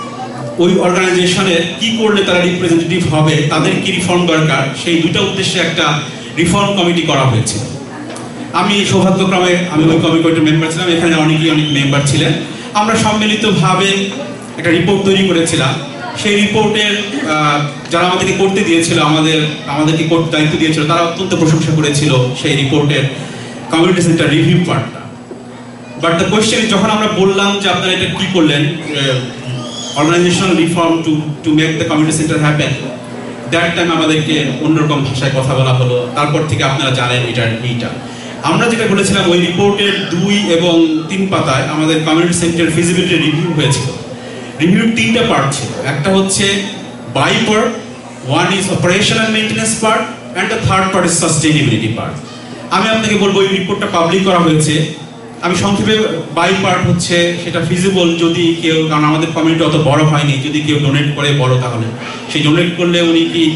ওই অর্গানাইজেশনের কি করলে তারা representative হবে, তাদের কি reform দরকার, সেই দুইটা উদ্দেশ্যে একটা রিফর্ম কমিটি করা হয়েছিল। আমি সৌভাগ্যক্রমে আমি ওই কমিটির মেম্বার ছিলাম, এখানে অনেকেই অনেক মেম্বার ছিলেন। আমরা সম্মিলিতভাবে একটা রিপোর্ট তৈরি করেছিলাম। সেই রিপোর্টের যারা আমাদেরকে করতে দিয়েছিল, আমাদের আমাদেরকে করতে দায়িত্ব দিয়েছিল, তারা অত্যন্ত প্রশংসা করেছিল সেই রিপোর্টের কমিউনিটি সেন্টার রিভিউ পার্টটা। বাট দ্য কোয়েশ্চেন, যখন আমরা বললাম যে আপনারা এটা কি করলেন, organisational reform to to make the community centre happen, that time আমাদেরকে অন্যরকম ভাষায় কথা বলা হলো। তারপর থেকে আপনারা জানেন এটার এইটা আমরা যেটা বলেছিলাম ওই রিপোর্টের দুই এবং তিন পাতায় আমাদের কমিউনিটি সেন্টার ফিজিবিলিটি রিভিউ হয়েছিল। রিভিউর তিনটা পার্ট ছিল, একটা হচ্ছে by part, one is operational maintenance part, and the third part is sustainability part. আমি আপনাকে বলবো এই রিপোর্টটা পাবলিক করা হয়েছে। আমি সংক্ষেপে, বাই পার্ট হচ্ছে সেটা ফিজিবল যদি কেউ, কারণ আমাদের কমিউনিটি অত বড় হয়নি, যদি কেউ ডোনেট করে বড়, তাহলে সেই ডোনেট করলে উনি কি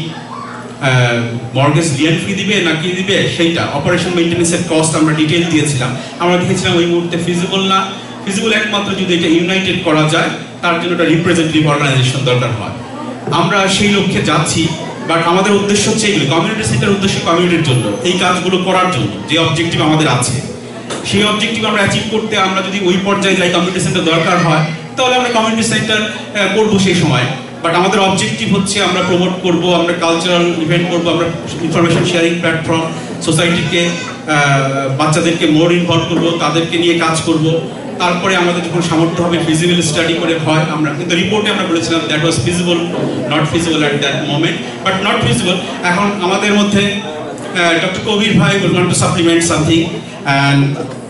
মর্গেজ লিয়েন ফি দিবে না কি দিবে, সেইটা অপারেশন মেইনটেনেন্সের কস্ট আমরা ডিটেল দিয়েছিলাম। আমরা দেখেছিলাম ওই মুহূর্তে ফিজিবল না, ফিজিবল একমাত্র যদি এটা ইউনাইটেড করা যায়, তার জন্য একটা রিপ্রেজেন্টেটিভ অর্গানাইজেশন দরকার হয়। আমরা সেই লক্ষ্যে যাচ্ছি, বাট আমাদের উদ্দেশ্য হচ্ছে এইগুলো, কমিউনিটি সেন্টার উদ্দেশ্য কমিউনিটির জন্য, এই কাজগুলো করার জন্য যে অবজেক্টিভ আমাদের আছে, সেই অবজেক্টিভ আমরা অ্যাচিভ করতে আমরা যদি ওই পর্যায়ে যাই, কমিউনিটি সেন্টার দরকার হয়, তাহলে আমরা কমিউনিটি সেন্টার করবো সেই সময়। বাট আমাদের অবজেক্টিভ হচ্ছে আমরা প্রমোট করব, আমরা কালচারাল ইভেন্ট করব, আমরা ইনফরমেশন শেয়ারিং প্ল্যাটফর্ম, সোসাইটিকে বাচ্চাদেরকে মোর ইনভলভ করব, তাদেরকে নিয়ে কাজ করব। তারপরে আমাদের যখন সামর্থ্য হবে ফিজিবিলিটি স্টাডি করে হয় আমরা, কিন্তু রিপোর্টে আমরা বলেছিলাম that was feasible, not feasible at that moment, but not feasible. এখন আমাদের মধ্যে ডক্টর কবির ভাই will want to supplement something and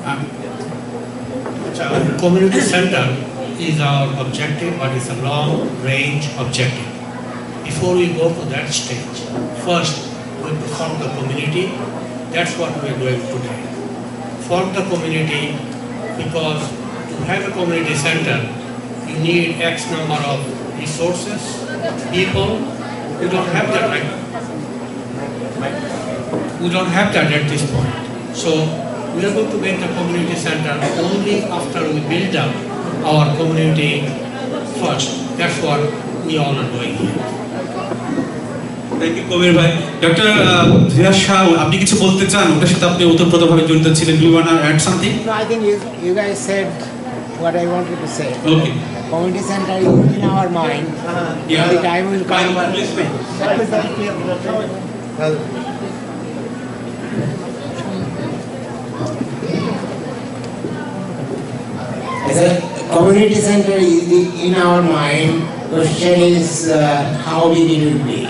community center is our objective, but it's a long range objective. Before we go to that stage, first we have to form the community. That's what we are doing today. Form the community, because to have a community center, you need X number of resources, people. We don't have that right. We don't have that at this point. So we are going to make the community center only after we build up our community first. That's what we all are doing here. Thank you Kabir ভাই। Doctor Ziyad Shah, আপনি কিছু বলতে চান? ওটার সাথে আপনি ওতপ্রোতভাবে জড়িত ছিলেন। Do you want to add something? No, I think you, you guys said what I wanted to say. Okay. Community center is in our mind. Yeah. The time will come. Please, please. That is very clear. Well, Is it community center is the, in our mind. Question is uh, how big it will be.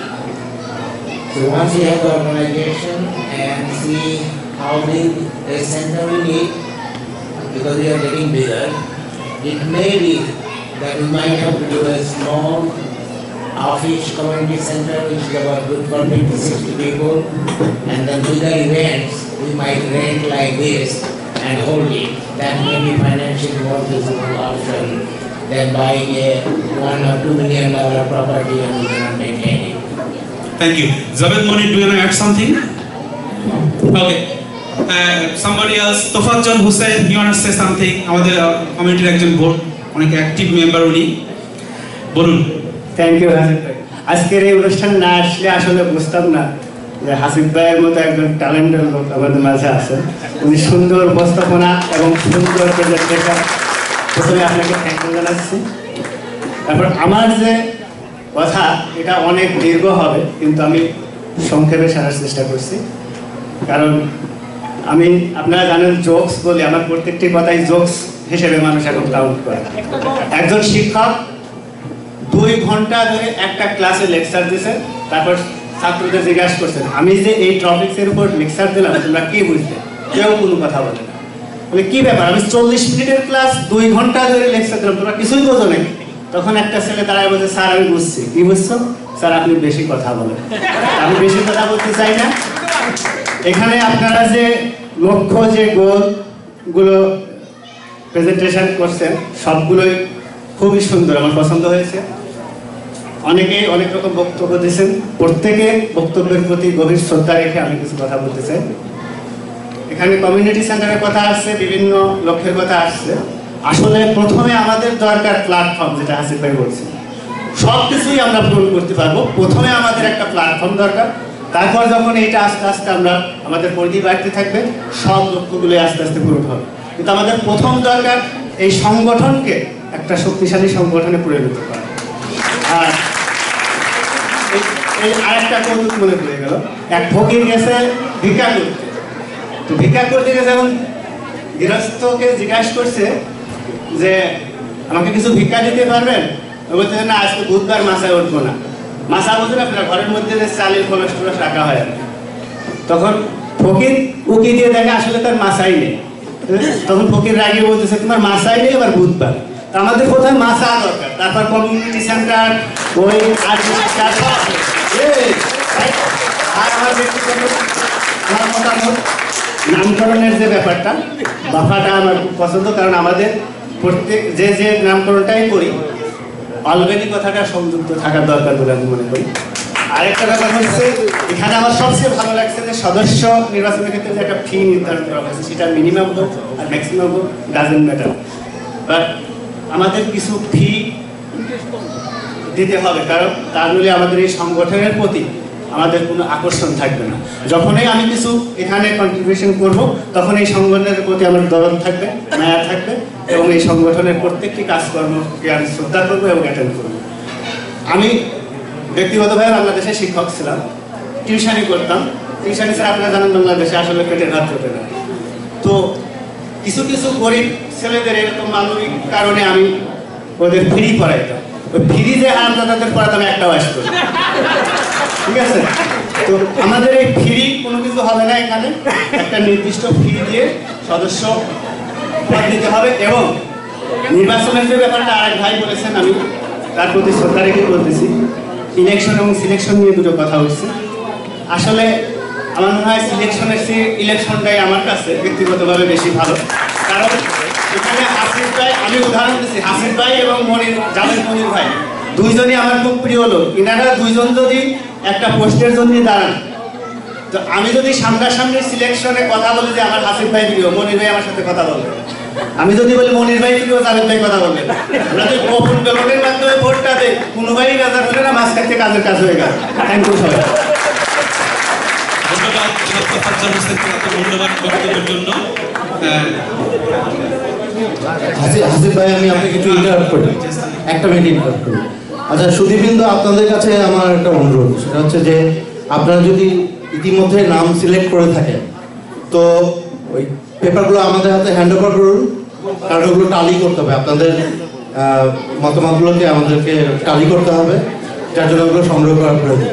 So once we have the organization and see how big a center will be, because we are getting bigger, it may be that we might have to do a small office community center which is about good for fifty to sixty people, and then bigger events we might rent like this and hold it. That may be financially more feasible option than buying a one or two million dollar property and we cannot maintain it. Thank you. Zabed Moni, do you want to add something? Okay. Uh, somebody else, Tofaজ্জল Hussain, you want to say something? আমাদের কমিউনিটির একজন board অনেক active member উনি বলুন। Thank you Hasif ভাই। আজকের এই অনুষ্ঠান না আসলে আসলে বুঝতাম না যে হাসিফ ভাইয়ের মতো একজন ট্যালেন্টেড লোক আমাদের মাঝে আছে। উনি সুন্দর উপস্থাপনা এবং সুন্দর প্রেজেন্টেশন, প্রথমে আপনাকে থ্যাংক ইউ জানাচ্ছি। তারপর আমার যে কথা এটা অনেক দীর্ঘ হবে, কিন্তু আমি সংক্ষেপে সারার চেষ্টা করছি। কারণ আমি আপনারা জানেন জোকস বলে, আমার প্রত্যেকটি কথাই জোকস হিসেবে মানুষ এখন কাউন্ট করে। একজন শিক্ষক দুই ঘন্টা ধরে একটা ক্লাসে লেকচার দিয়েছেন, তারপর ছাত্রদের জিজ্ঞাসা করছেন আমি যে এই টপিক্সের উপর লেকচার দিলাম তোমরা কি বুঝলে? কেউ কোনো কথা বলে না। বলে কি ব্যাপার, আমি চল্লিশ মিনিটের ক্লাস দুই ঘন্টা ধরে লেকচার দিলাম, তোমরা কিছুই বোঝো নাকি? তখন একটা ছেলে দাঁড়ায় বলছে স্যার আমি বুঝছি। কি বুঝছো? স্যার আপনি বেশি কথা বলেন। আমি বেশি কথা বলতে চাই না। এখানে আপনারা যে লক্ষ্য যে গোলগুলো প্রেজেন্টেশন করছেন সবগুলোই খুবই সুন্দর, আমার পছন্দ হয়েছে। অনেকেই অনেক রকম বক্তব্য দিয়েছেন, প্রত্যেকে বক্তব্যের প্রতি গভীর শ্রদ্ধা রেখে আমি কিছু কথা বলতে চাই। এখানে কমিউনিটি সেন্টারের কথা আসছে, বিভিন্ন লক্ষ্যের কথা আসছে। আসলে প্রথমে আমাদের দরকার প্ল্যাটফর্ম, যেটা হাসিফ ভাই বলছে। সব কিছুই আমরা পূরণ করতে পারবো, প্রথমে আমাদের একটা প্ল্যাটফর্ম দরকার। তারপর যখন এটা আস্তে আস্তে আমরা আমাদের পরিধি বাড়তে থাকবে, সব লক্ষ্যগুলো আস্তে আস্তে পূরণ হবে। কিন্তু আমাদের প্রথম দরকার এই সংগঠনকে একটা শক্তিশালী সংগঠনে পরিণত করা। আর এই আরেকটা কৌতুক মনে পড়ে গেল, এক ফকির গেছে ভিক্ষা করতে। তো ভিক্ষা করতে গেছে, এখন গৃহস্থকে জিজ্ঞাসা করছে যে আমাকে কিছু ভিক্ষা দিতে পারবেন? বলতে না আজকে বুধবার মাসায় উঠবো না। মাসা বুঝলেন আপনার ঘরের মধ্যে যে চালের কলস টলস রাখা হয়। তখন ফকির উকি দিয়ে দেখে আসলে তার মাসাই নেই। তখন ফকির রাগিয়ে বলতেছে তোমার মাসাই নেই, এবার বুধবার। আমাদের কোথায় মাসা দরকার, তারপর কমিউনিটি সেন্টার, ওই আর আমার ব্যক্তিগত আমার মতামত নামকরণের যে ব্যাপারটা, বাফাটা আমার খুব পছন্দ। কারণ আমাদের প্রত্যেক যে যে নামকরণটাই করি অলরেডি কথাটা সংযুক্ত থাকার দরকার বলে আমি মনে করি। আরেকটা ব্যাপার হচ্ছে, এখানে আমার সবচেয়ে ভালো লাগছে যে সদস্য নির্বাচনের ক্ষেত্রে যে একটা ফি নির্ধারণ করা হয়েছে, সেটা মিনিমাম হোক আর ম্যাক্সিমাম হোক ডাজেন্ট ম্যাটার, বাট আমাদের কিছু ফি দিতে হবে। কারণ তার নইলে আমাদের এই সংগঠনের প্রতি আমাদের কোনো আকর্ষণ থাকবে না। যখনই আমি কিছু এখানে কন্ট্রিবিউশন করব, তখন এই সংগঠনের প্রতি আমার দরদ থাকবে, মায়া থাকবে, এবং এই সংগঠনের প্রত্যেকটি কাজকর্মকে আমি শ্রদ্ধা করবো এবং অ্যাটেন্ড করবো। আমি ব্যক্তিগতভাবে বাংলাদেশে শিক্ষক ছিলাম, টিউশনি করতাম। টিউশনি ছাড়া আপনারা জানেন বাংলাদেশে আসলে পেটের ভাত চলবে না। তো কিছু কিছু গরিব ছেলেদের এরকম মানবিক কারণে আমি ওদের ফ্রি পড়াইতাম। ওই ফ্রি যে হারামজাদাদের পড়াতাম একটাও আসতো, ঠিক আছে? তো আমাদের এই ফ্রি কোনো কিছু হবে না, এখানে একটা নির্দিষ্ট ফি দিয়ে সদস্য পদ দিতে হবে। এবং নির্বাচনের যে ব্যাপারটা আরেক ভাই বলেছেন, আমি তার প্রতি শ্রদ্ধা রেখে বলতেছি, ইলেকশন এবং সিলেকশন নিয়ে দুটো কথা হচ্ছে। আসলে আমার মনে হয় সিলেকশনের চেয়ে ইলেকশনটাই আমার কাছে ব্যক্তিগতভাবে বেশি ভালো। কারণ এখানে হাসিফ ভাই, আমি উদাহরণ দিচ্ছি, হাসিফ ভাই এবং মনির জাভেদ মনির ভাই দুইজনই আমার খুব প্রিয় লোক। এনারা দুইজন যদি একটা পোস্টের জন্য দাঁড়ান, তো আমি যদি সামনাসামনি সিলেকশনে কথা বলি যে আমার হাসিফ ভাই প্রিয়, মনির ভাই আমার সাথে কথা বলবে। আমি যদি বলি মনির ভাই প্রিয়, জাভেদ ভাই কথা বলবেন। আমরা যদি গোপন ব্যালটের মাধ্যমে ভোটটা দেই, কোনো ভাই রাজা হলে না, মাঝখান থেকে কাজের কাজ হয়ে গেল। থ্যাংক ইউ সবাই। ধন্যবাদ তোফাজ্জল হোসেনকে এত মূল্যবান বক্তব্যের জন্য। হাসিফ ভাই, আমি আপনাকে একটু ইন্টারাপ্ট করি, একটা মিনিট ইন্টারাপ্ট করি। আচ্ছা সুদীপবৃন্দ, আপনাদের কাছে আমার একটা অনুরোধ, সেটা হচ্ছে যে আপনারা যদি ইতিমধ্যে নাম সিলেক্ট করে থাকেন, তো ওই পেপারগুলো আমাদের হাতে হ্যান্ড ওভার করুন। কারণ ওগুলো টালি করতে হবে, আপনাদের আহ, মতামতগুলোকে আমাদেরকে টালি করতে হবে, যার জন্য ওগুলো সংগ্রহ করার প্রয়োজন।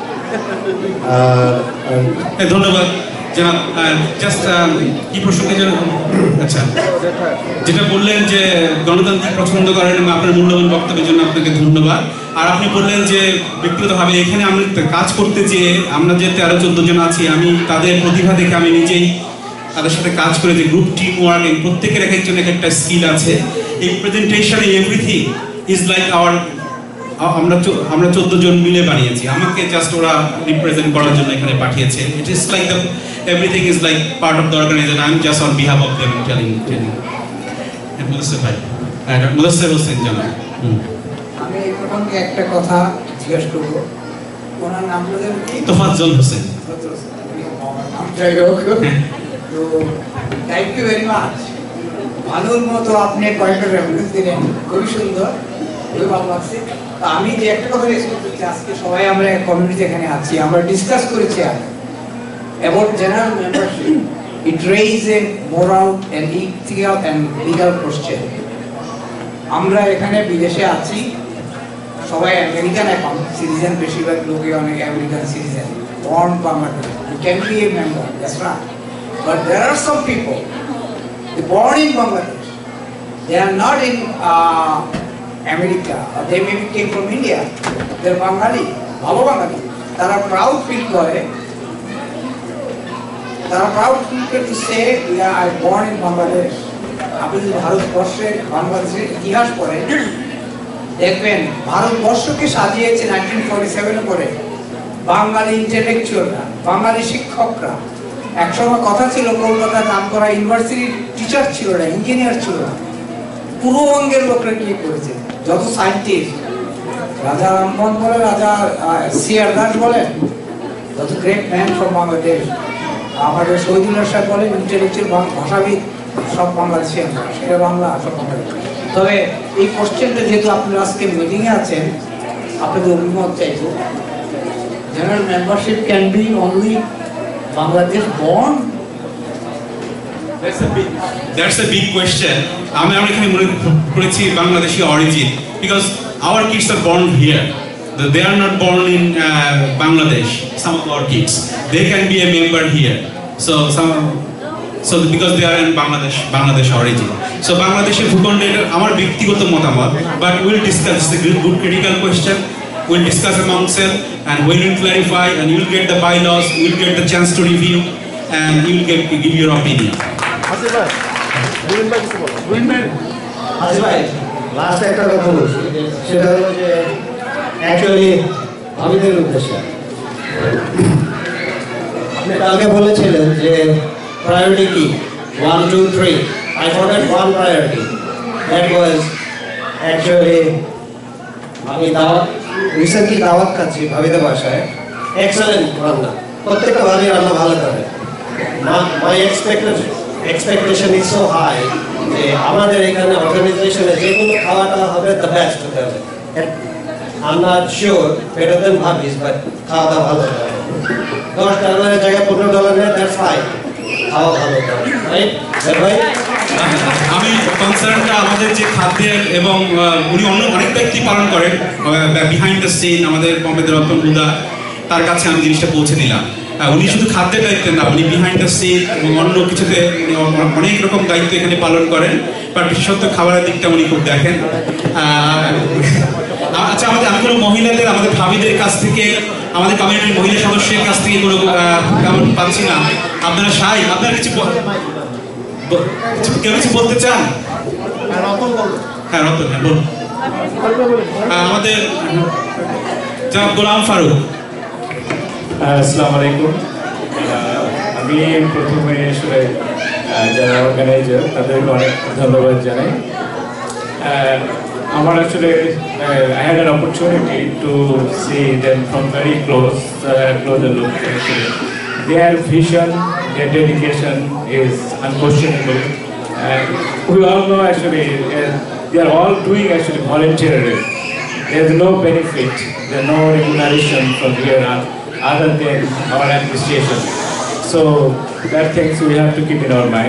হ্যাঁ, ধন্যবাদ জনাব। জাস্ট কি প্রসঙ্গে যেন আচ্ছা যেটা বললেন যে গণতান্ত্রিক পছন্দ করেন এবং আপনার মূল্যবান বক্তব্যের জন্য আপনাকে ধন্যবাদ। আর আপনি বললেন যে ব্যক্তিগতভাবে এখানে আমরা কাজ করতে যেয়ে আমরা যে তেরো চোদ্দ জন আছি, আমি তাদের প্রতিভা দেখে আমি নিজেই তাদের সাথে কাজ করে যে গ্রুপ টিম ওয়ার্ক, প্রত্যেকের এক একজনের এক একটা স্কিল আছে। এই presentation everything is like our, আমরা আমরা চোদ্দ জন মিলে বানিয়েছি, আমাকে জাস্ট ওরা রিপ্রেজেন্ট করার জন্য এখানে পাঠিয়েছে। It is like the everything is like part of the organisation, I am just on behalf of them telling telling Mudassir ভাই, মুদাসসির হোসেন জানাব। আমি এই প্রসঙ্গে একটা কথা জিজ্ঞেস করব, ওনার নাম বলেন কি? তোফাজ্জল হোসেন। যাই হোক, তো থ্যাংক ইউ ভেরি মাচ। ভালোর মতো আপনি কয়েকটা রেফারেন্স দিলেন, খুবই সুন্দর, খুবই ভালো লাগছে। তো আমি যে একটা কথা রেস করতে চাই, আজকে সবাই আমরা কমিউনিটি এখানে আছি, আমরা ডিসকাস করেছি about general membership. It raises a moral and ethical and legal question. আমরা এখানে বিদেশে আছি, সবাই আমেরিকান এখন সিটিজেন, বেশিরভাগ লোকে অনেক American citizen, born Bangladesh. You can be a member, that's right. But there are some people, they born in Bangladesh. They are not in uh, America, or they maybe came from India. They are Bengali, ভালো বাঙালি। তারা proud feel করে, তারা proud feel করে to say, yeah, I born in Bangladesh. আপনি যদি ভারতবর্ষের বাংলাদেশের ইতিহাস পড়েন, দেখবেন ভারতবর্ষকে সাজিয়েছে নাইনটিন ফর্টি সেভেনে পরে বাঙালি ইন্টেলেকচুয়ালরা, বাঙালি শিক্ষকরা। একসময় কথা ছিল কলকাতার নাম করা ইউনিভার্সিটির টিচার ছিল না, ইঞ্জিনিয়ার ছিল না, পূর্ববঙ্গের লোকরা কি করেছে, যত সায়েন্টিস্ট, রাজা রামমোহন বলে, রাজা সিআর দাস বলেন, যত গ্রেট ম্যান ফ্রম বাংলাদেশ, আমাদের শহীদুল্লাহ সাহেব বলেন, ইন্টেলেকচুয়াল ভাষাবিদ, সব বাংলাদেশি, সেটা বাংলা, সব বাংলাদেশ। তবে এই কোশ্চেনটা যেহেতু আপনারা আজকে মিটিংয়ে আছেন, আপনাদের অভিমত চাইব, general membership can be only Bangladesh born? That's a big question. আমি আমরা এখানে মনে করেছি Bangladeshi origin, because our kids are born here. They are not born in uh, Bangladesh. Some of our kids, they can be a member here. So some, so because they are in Bangladesh, Bangladesh origin. So Bangladesher ভূখণ্ডে আমার ব্যক্তিগত মতামত, but we'll discuss. It's a good, good critical question. We'll discuss among ourselves, and when you clarify, and you'll get the bylaws, you'll get the chance to review, and you'll get to give your opinion. Asif ভাই, আসিফ ভাই, last একটা কথা বলছি, সেটা হলো যে actually ভাবিদের উদ্দেশ্যে আপনি কালকে বলেছিলেন যে প্রায়োরিটি কি, one two three, I forgot one priority, that was actually আমি দাওয়াত রিসেন্টলি দাওয়াত খাচ্ছি ভাবিদের বাসায়, এক্সেলেন্ট রান্না, প্রত্যেকটা ভাবি রান্না ভালো করে। My expectation expectation is so high যে আমাদের এখানে অর্গানাইজেশনে যে কোনো খাওয়াটা হবে দ্য বেস্ট হতে হবে। I am not sure better than ভাবিস, বাট খাওয়া দাওয়া ভালো হবে। দশ ডলারের জায়গায় পনেরো ডলার নেয়, দ্যাটস ফাইন, খাওয়া ভালো হবে, রাইট ভাই? আমি কনসার্নটা আমাদের যে খাদ্যের, এবং উনি অন্য অনেক ব্যক্তি পালন করেন বিহাইন্ড দ্য সিন, আমাদের পম্পেদের রতন হুদা, তার কাছে আমি জিনিসটা পৌঁছে দিলাম। উনি শুধু খাদ্যের দায়িত্ব না, উনি বিহাইন্ড দ্য সিন এবং অন্য কিছুতে অনেক রকম দায়িত্ব এখানে পালন করেন, বাট বিশেষত খাবারের দিকটা উনি খুব দেখেন। আচ্ছা, আমাদের আমি কোনো মহিলাদের, আমাদের ভাবিদের কাছ থেকে, আমাদের কমিউনিটির মহিলা সদস্যের কাছ থেকে কোনো কেমন পাচ্ছি না। আপনারা সাই, আপনারা কিছু কেউ কিছু বলতে চান? হ্যাঁ, রতন, হ্যাঁ বলুন। আমাদের জনাব গোলাম ফারুক। আসসালামু আলাইকুম। আমি প্রথমে আসলে যারা অর্গানাইজার তাদেরকে অনেক ধন্যবাদ জানাই। আমার আসলে I had an opportunity to see them from very close, uh, closer look. Actually, their vision, their dedication is unquestionable, and we all know actually uh, they are all doing actually voluntarily. There is no benefit, there is no remuneration from here on, other than our appreciation. So that things we have to keep in our mind.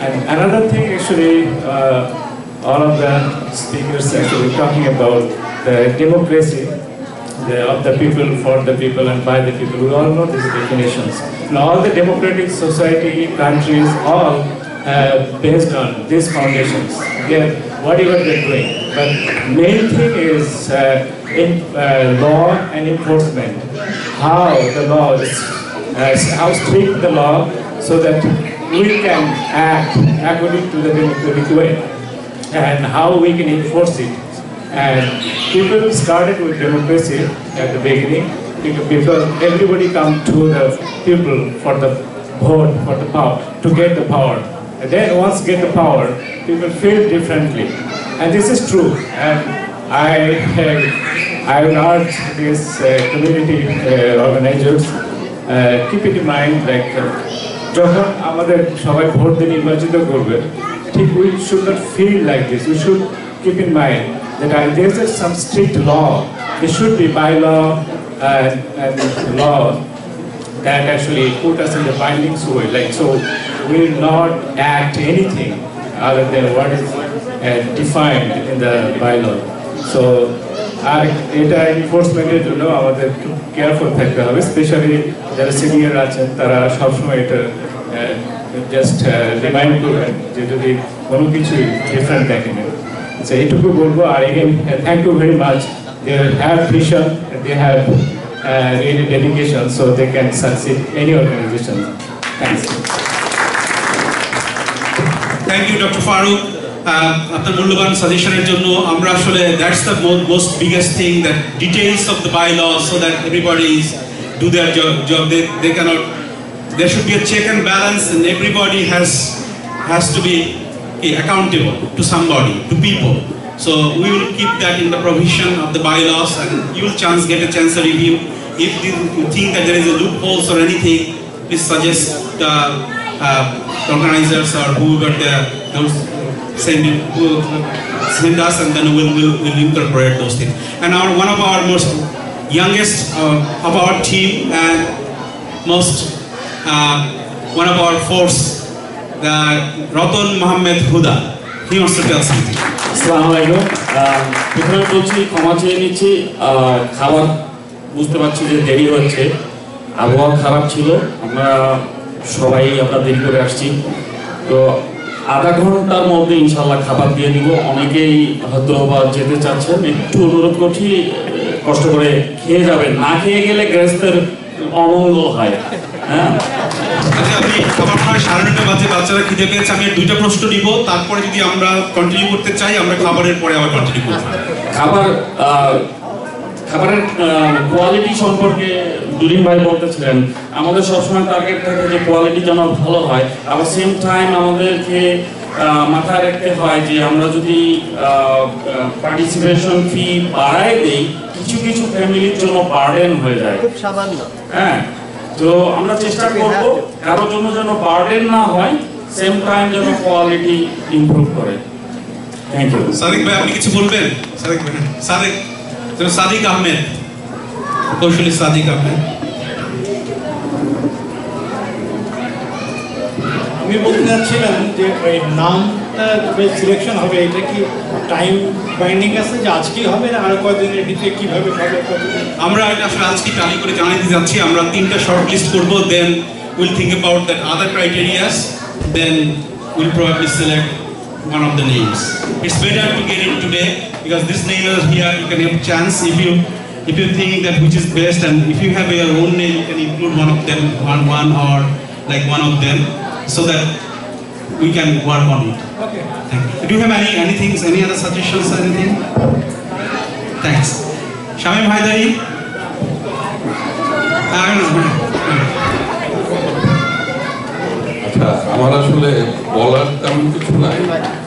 And another thing, actually, uh, all of the speakers actually talking about the democracy the, of the people, for the people, and by the people. We all know these definitions. And all the democratic society countries all uh, based on these foundations. They're, whatever they're doing. But main thing is uh, in uh, law and enforcement. How the law is, uh, how strict the law, so that we can act according to the democratic way, and how we can enforce it. And people started with democracy at the beginning because everybody come to the people for the vote, for the power, to get the power. And then once get the power, people feel differently. And this is true. And I have, I would urge these uh, community uh, organizers, uh, keep it in mind, like uh, যখন আমাদের সবাই vote দিয়ে নির্বাচিত করবে, ঠিক we should not feel like this. We should keep in mind that uh, there is some strict law. There should be bylaw and, and law that actually put us in the binding way. Like so, we will not act anything other than what is uh, defined in the bylaw. So, আর এটা এনফোর্সমেন্টের জন্য আমাদের careful থাকতে হবে, specially যারা senior আছেন তারা সবসময় এটা জাস্ট রিমাইন্ড করবেন যে যদি কোনো কিছুই ডিফারেন্ট দেখেন। So এইটুকু বলবো। আর again thank you very much. They have vision, they have really dedication, so they can succeed any organization. Thanks. Thank you doctor Faruk, আপনার মূল্যবান সাজেশনের জন্য। আমরা আসলে that's the most biggest thing, that details of the bylaws, so that everybody is do their job. They they can't, there should be a check and balance, and everybody has has to be accountable to somebody, to people. So we will keep that in the provision of the bylaws, and you will chance get a chance to review. If you think that there is a loopholes or anything, please suggest uh, uh, the organizers or whoever they those send it, who send us, and then we'll, we'll we'll incorporate those things. And our one of our most youngest uh, of our team and most uh, one of our force, the Ratan Mohammed Huda, he wants to tell something. আসসালামু আলাইকুম। প্রথমে বলছি ক্ষমা চেয়ে নিচ্ছি, খাবার বুঝতে পারছি যে দেরি হচ্ছে, আবহাওয়া খারাপ ছিল, আমরা সবাই আমরা দেরি করে আসছি। তো আধা ঘন্টার মধ্যে ইনশাল্লাহ খাবার দিয়ে দিব। অনেকেই হয়তো বা যেতে চাচ্ছেন, একটু অনুরোধ করছি কষ্ট করে খেয়ে যাবেন, না খেয়ে গেলে গ্যাসের অমঙ্গল হয়। হ্যাঁ, আমি খাবার প্রায় সাড়ে নটা বাজে, বাচ্চারা খিদে পেয়েছে। আমি দুইটা প্রশ্ন নিব, তারপরে যদি আমরা কন্টিনিউ করতে চাই আমরা খাবারের পরে আবার কন্টিনিউ করব। খাবার খাবারের কোয়ালিটি সম্পর্কে দুদিন ভাই বলতেছিলেন, আমাদের সবসময় টার্গেট থাকে যে কোয়ালিটি যেন ভালো হয়। আবার সেম টাইম আমাদেরকে মাথায় রাখতে হয় যে আমরা যদি পার্টিসিপেশন ফি বাড়াই দিই, কিছু কিছু ফ্যামিলির জন্য বার্ডেন হয়ে যায়, খুব সামান্য। হ্যাঁ, তো আমরা চেষ্টা করব কারোর জন্য যেন বার্ডেন না হয়, সেম টাইম যেন কোয়ালিটি ইমপ্রুভ করে। Thank you. সাদিক ভাই, আপনি কিছু বলবেন? সাদিক ভাই, সাদিক সাদিক আহমেদ, কৌশলী সাদিক আহমেদ। আমি বলতে চাচ্ছিলাম যে ওই নামটা সিলেকশন হবে, এটা কি টাইম বাইন্ডিং আছে যে আজকেই হবে না আরো কয়েকদিনের ভিতরে কিভাবে হবে? আমরা এটা আসলে আজকে টালি করে জানাতে যাচ্ছি। আমরা তিনটা শর্ট লিস্ট করব, then will think about that other criterias, then will probably select one of the names. It's better to get it today because this name is here. You can have a chance if you if you think that which is best, and if you have your own name, you can include one of them, one one or like one of them, so that we can work on it. Okay. Thank you. Do you have any anything, any other suggestions or anything? Thanks. Shamim Haidari. I don't know. আচ্ছা, আমার আসলে বলার তেমন কিছু নাই।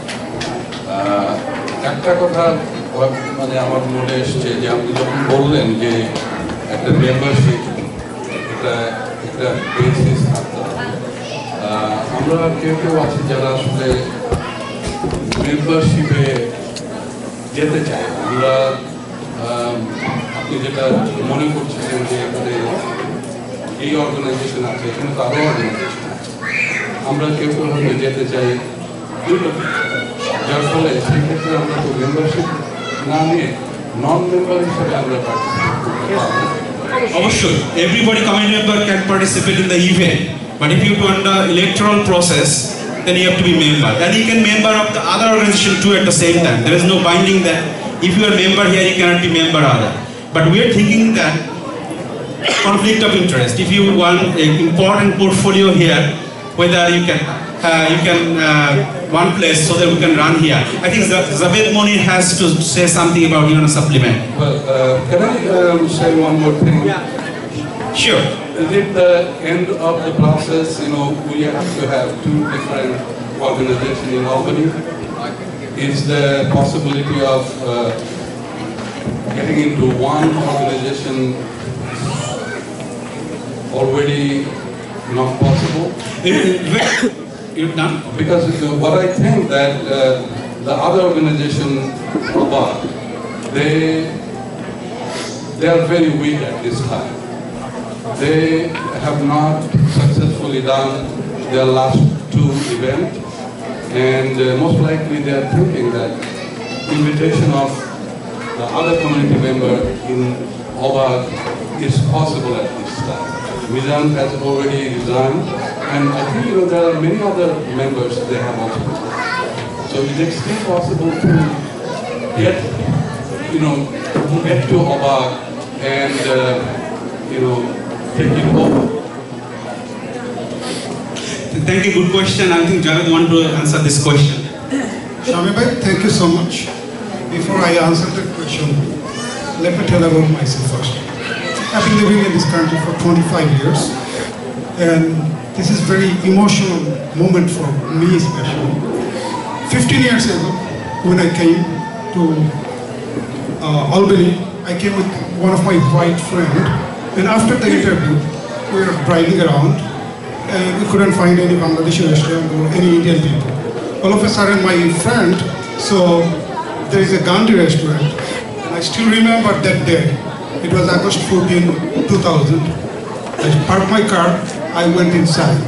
একটা কথা মানে আমার মনে এসছে যে আপনি যখন বললেন যে একটা মেম্বারশিপ, এটা একটা বেসিস থাকতে হবে। আমরা কেউ কেউ আছি যারা আসলে মেম্বারশিপে যেতে চাই। আমরা আপনি যেটা মনে করছিলেন যে এখানে এই অর্গানাইজেশন আছে, এখানে তো আরও অর্গানাইজেশন আছে। আমরা কেউ কেউ হয়তো যেতে চাই দুটো, যার ফলে সেক্ষেত্রে আমরা তো মেম্বারশিপ না নিয়ে নন মেম্বার হিসেবে আমরা পার্টিসিপেট করতে পারবো। Obviously, everybody community member can participate in the event, but if you do under electoral process, then you have to be member, and you can member of the other organization too at the same time. There is no binding that if you are member here, you cannot be member other. But we are thinking that conflict of interest. If you want an important portfolio here, whether you can uh, you can uh, one place so that we can run here. I think Zaved Moni has to say something about you know supplement. Well, uh, can I um, say one more thing? Sure. Is it the end of the process? You know, we have to have two different organizations in Albany. Is the possibility of uh, getting into one organization already not possible? You're done? Because uh, what I think that uh, the other organization, Abad, they they are very weak at this time. They have not successfully done their last two events, and uh, most likely they are thinking that invitation of the other community member in Abad is possible at this time. Mizan has already resigned, and I think you know there are many other members they have also. So is it still possible to get, you know, get to Abad and uh, you know take it over? Thank you. Good question. I think Javed want to answer this question. Shami bhai, thank you so much. Before I answer the question, let me tell about myself first. I've been living in this country for twenty-five years, and this is very emotional moment for me especially. fifteen years ago, when I came to uh, Albany, I came with one of my white friends, and after the interview, we were driving around, and we couldn't find any Bangladeshi restaurant or any Indian people. All of a sudden, my friend saw there is a Gandhi restaurant, and I still remember that day. It was August fourteenth, two thousand. I parked my car, I went inside.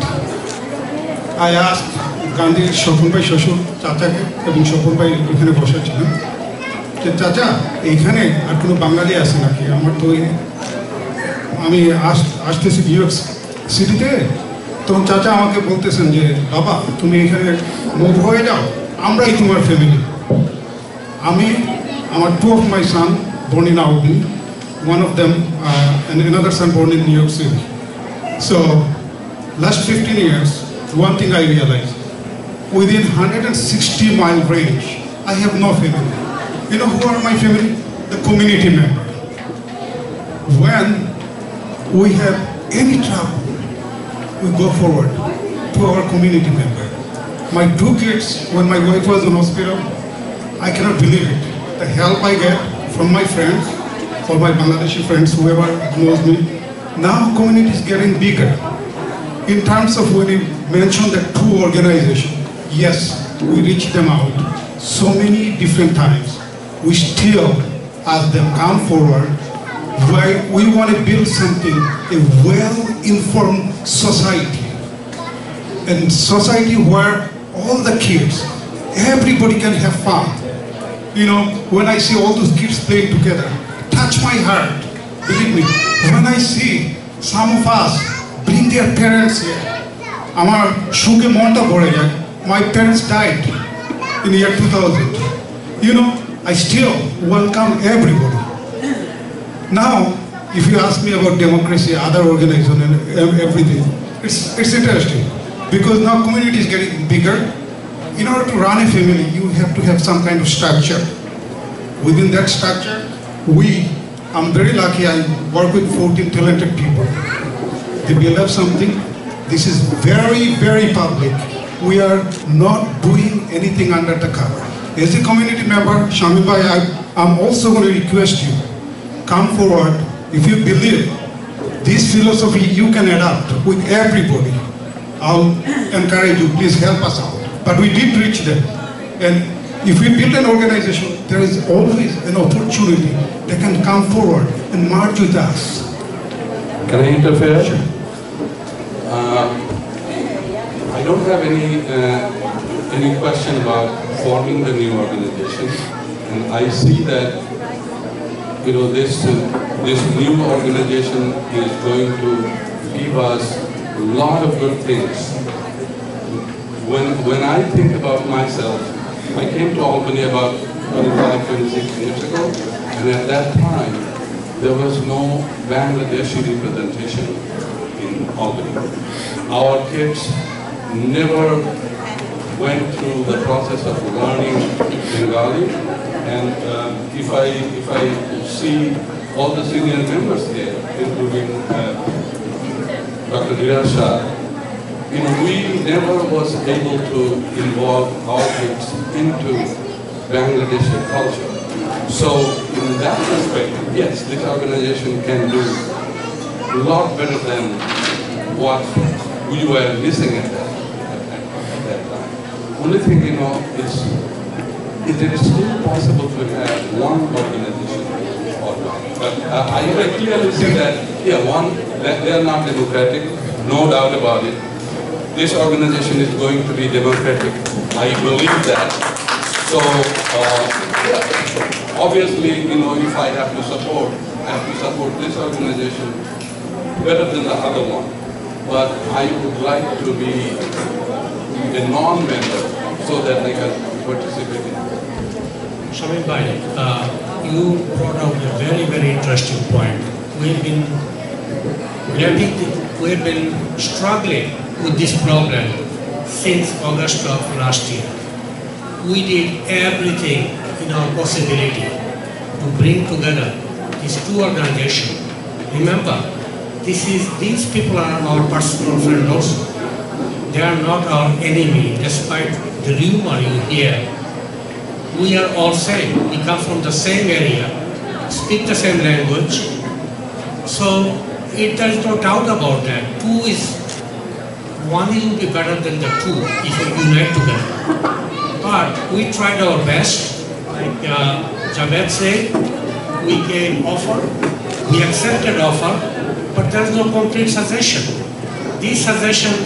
I asked Gandhi Shopun Bhai Shashur চাচাকে এবং স্বপন ভাই এখানে বসে ছিলেন যে চাচা এইখানে আর কোনো বাঙালি আছে নাকি? আমার তো আমি আসতেছি নিউ ইয়র্ক সিটিতে। তখন চাচা আমাকে বলতেছেন যে বাবা তুমি এখানে মুভ হয়ে যাও, আমরাই তোমার ফ্যামিলি। আমি আমার two of my son born in Albany, one of them uh, and another son born in New York City. So last fifteen years, one thing I realized, within one hundred sixty mile range, I have no family. You know who are my family? The community member. When we have any trouble, we go forward to our community member. My two kids, when my wife was in hospital, I cannot believe it. The help I get from my friends, or my Bangladeshi friends, whoever knows me. Now community is getting bigger. In terms of when you mentioned that two organizations, yes, we reach them out so many different times. We still ask them come forward. Where we want to build something, a well-informed society, and society where all the kids, everybody can have fun. You know, when I see all those kids playing together, touch my heart. Believe me, when I see some of us bring their parents here, আমার সুখে মনটা ভরে যায়। My parents died in the year two thousand. You know, I still welcome everybody. Now, if you ask me about democracy, other organizations and everything, it's it's interesting because now community is getting bigger. In order to run a family, you have to have some kind of structure. Within that structure, we, I'm very lucky, I work with fourteen talented people. They build up something. This is very, very public. We are not doing anything under the cover. As a community member, Shami Bhai, I, I'm also going to request you, come forward. If you believe this philosophy you can adapt with everybody, I'll encourage you, please help us out. But we did reach them. And if we build an organization, there is always an opportunity they can come forward and merge with us. Can I interfere? Uh, I I don't have any uh, any question about forming the new organization, and I see that you know this uh, this new organization is going to give us a lot of good things. When when I think about myself, I came to Albany about twenty-five, twenty-six years ago, and at that time there was no Bangladeshi representation in Albany. Our kids never went through the process of learning Bengali, and uh, if I if I see all the senior members here, including uh, Doctor Dhiraj Shah, you know, we never was able to involve our kids into Bangladeshi culture. So in that respect, yes, this organization can do a lot better than what we were missing at that, at that time. Only thing, you know, is, is it still possible to have one organization or not? But uh, I I clearly see that, yeah, one, that they are not democratic, no doubt about it. This organization is going to be democratic. I believe that. So, uh, yeah, obviously, you know, if I have to support, I have to support this organization better than the other one. But I would like to be a non-member so that I can participate in it. Shamim Bhai, uh, you brought out a very, very interesting point. We've been letting the, we've been struggling with this problem since August of last year. We did everything in our possibility to bring together these two organizations. Remember, this is these people are our personal friends also. They are not our enemy, despite the rumor you hear. We are all same. We come from the same area, speak the same language. So it there is no doubt about that. Two is one will be better than the two if we unite together. But we tried our best. Like uh, Javed said, we gave offer, we accepted offer, but there is no complete suggestion. These suggestions,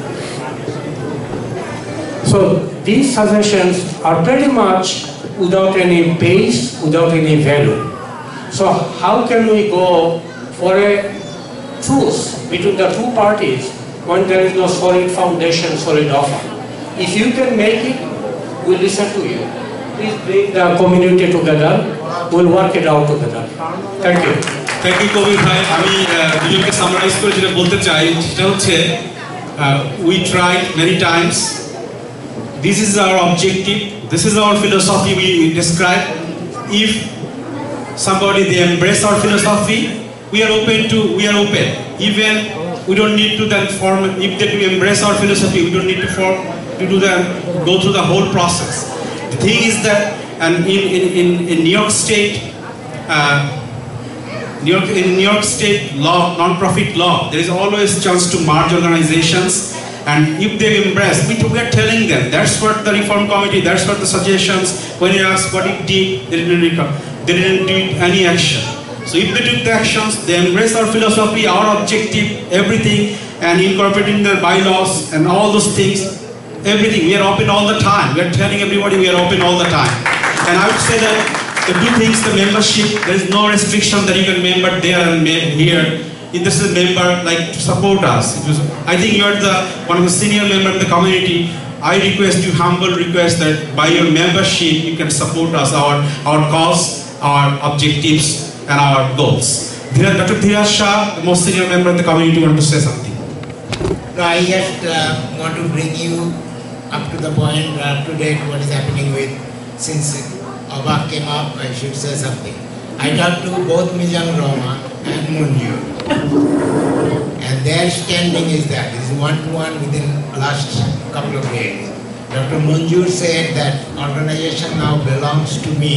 so these suggestions are pretty much without any base, without any value. So how can we go for a truce between the two parties when there is no solid foundation, solid offer? If you can make it, we'll listen to you. Please bring the community together. We'll work it out together. Thank you. Thank you, Kobi Bhai. আমি দুজনকে summarise করে যেটা বলতে চাই সেটা হচ্ছে we tried many times. This is our objective. This is our philosophy we describe. If somebody they embrace our philosophy, we are open to. We are open. Even we don't need to then form. If they do embrace our philosophy, we don't need to form to do the go through the whole process. The thing is that, and in in in, in New York State. Uh, New York, in New York State law, non-profit law, there is always chance to merge organizations, and if they embrace, we, we are telling them, that's what the reform committee, that's what the suggestions, when you ask what it did, they didn't, they didn't do any action. So if they took the actions, they embrace our philosophy, our objective, everything, and incorporating their bylaws and all those things, everything, we are open all the time. We are telling everybody we are open all the time. And I would say that the two things, the membership, there is no restriction that you can member there and here. If this is a member, like to support us. It was, I think you are the one of the senior member in the community. I request you, humble request that by your membership you can support us, our our cause, our objectives, and our goals. Doctor Dhiraj Shah, the most senior member of the community, want to say something. No, I just uh, want to bring you up to the point, up to date, what is happening with since. Abak came up, I should say something. I talked to both Mizanur Rahman and Munjur. And their standing is that, is one-to-one within last couple of days. Doctor Munjur said that organization now belongs to me.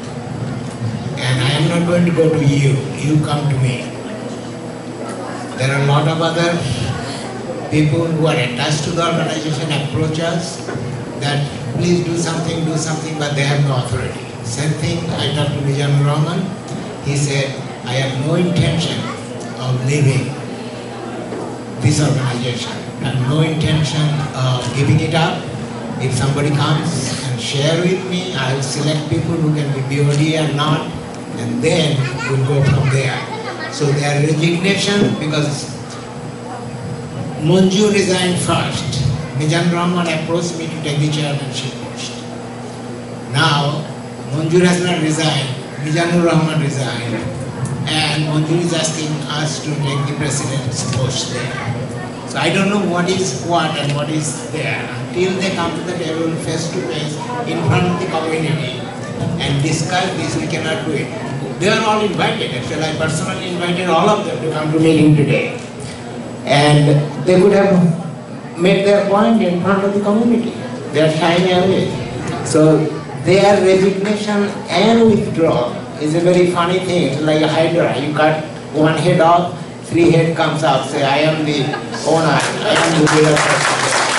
And I am not going to go to you, you come to me. There are a lot of other people who are attached to the organization approach us that please do something, do something, but they have no authority. Same thing, I talked to Mizanur Rahman. He said, I have no intention of leaving this organization. And no intention of giving it up. If somebody comes and share with me, I will select people who can be B O D or not, and then we'll go from there. So their resignation, because Manju resigned first. Mizanur Rahman approached me to take the chairmanship post. Now, Manju has not resigned, Mizanur Rahman resigned, and Manju is asking us to take the president's post there. So I don't know what is what and what is there. Until they come to the table face to face in front of the community and discuss this, we cannot do it. They are all invited. Actually, I personally invited all of them to come to meeting today. And they could have made their point in front of the community. They are shying away. So their resignation and withdrawal is a very funny thing. It's like a hydra. You cut one head off, three head comes out, say, I am the owner, I am the leader.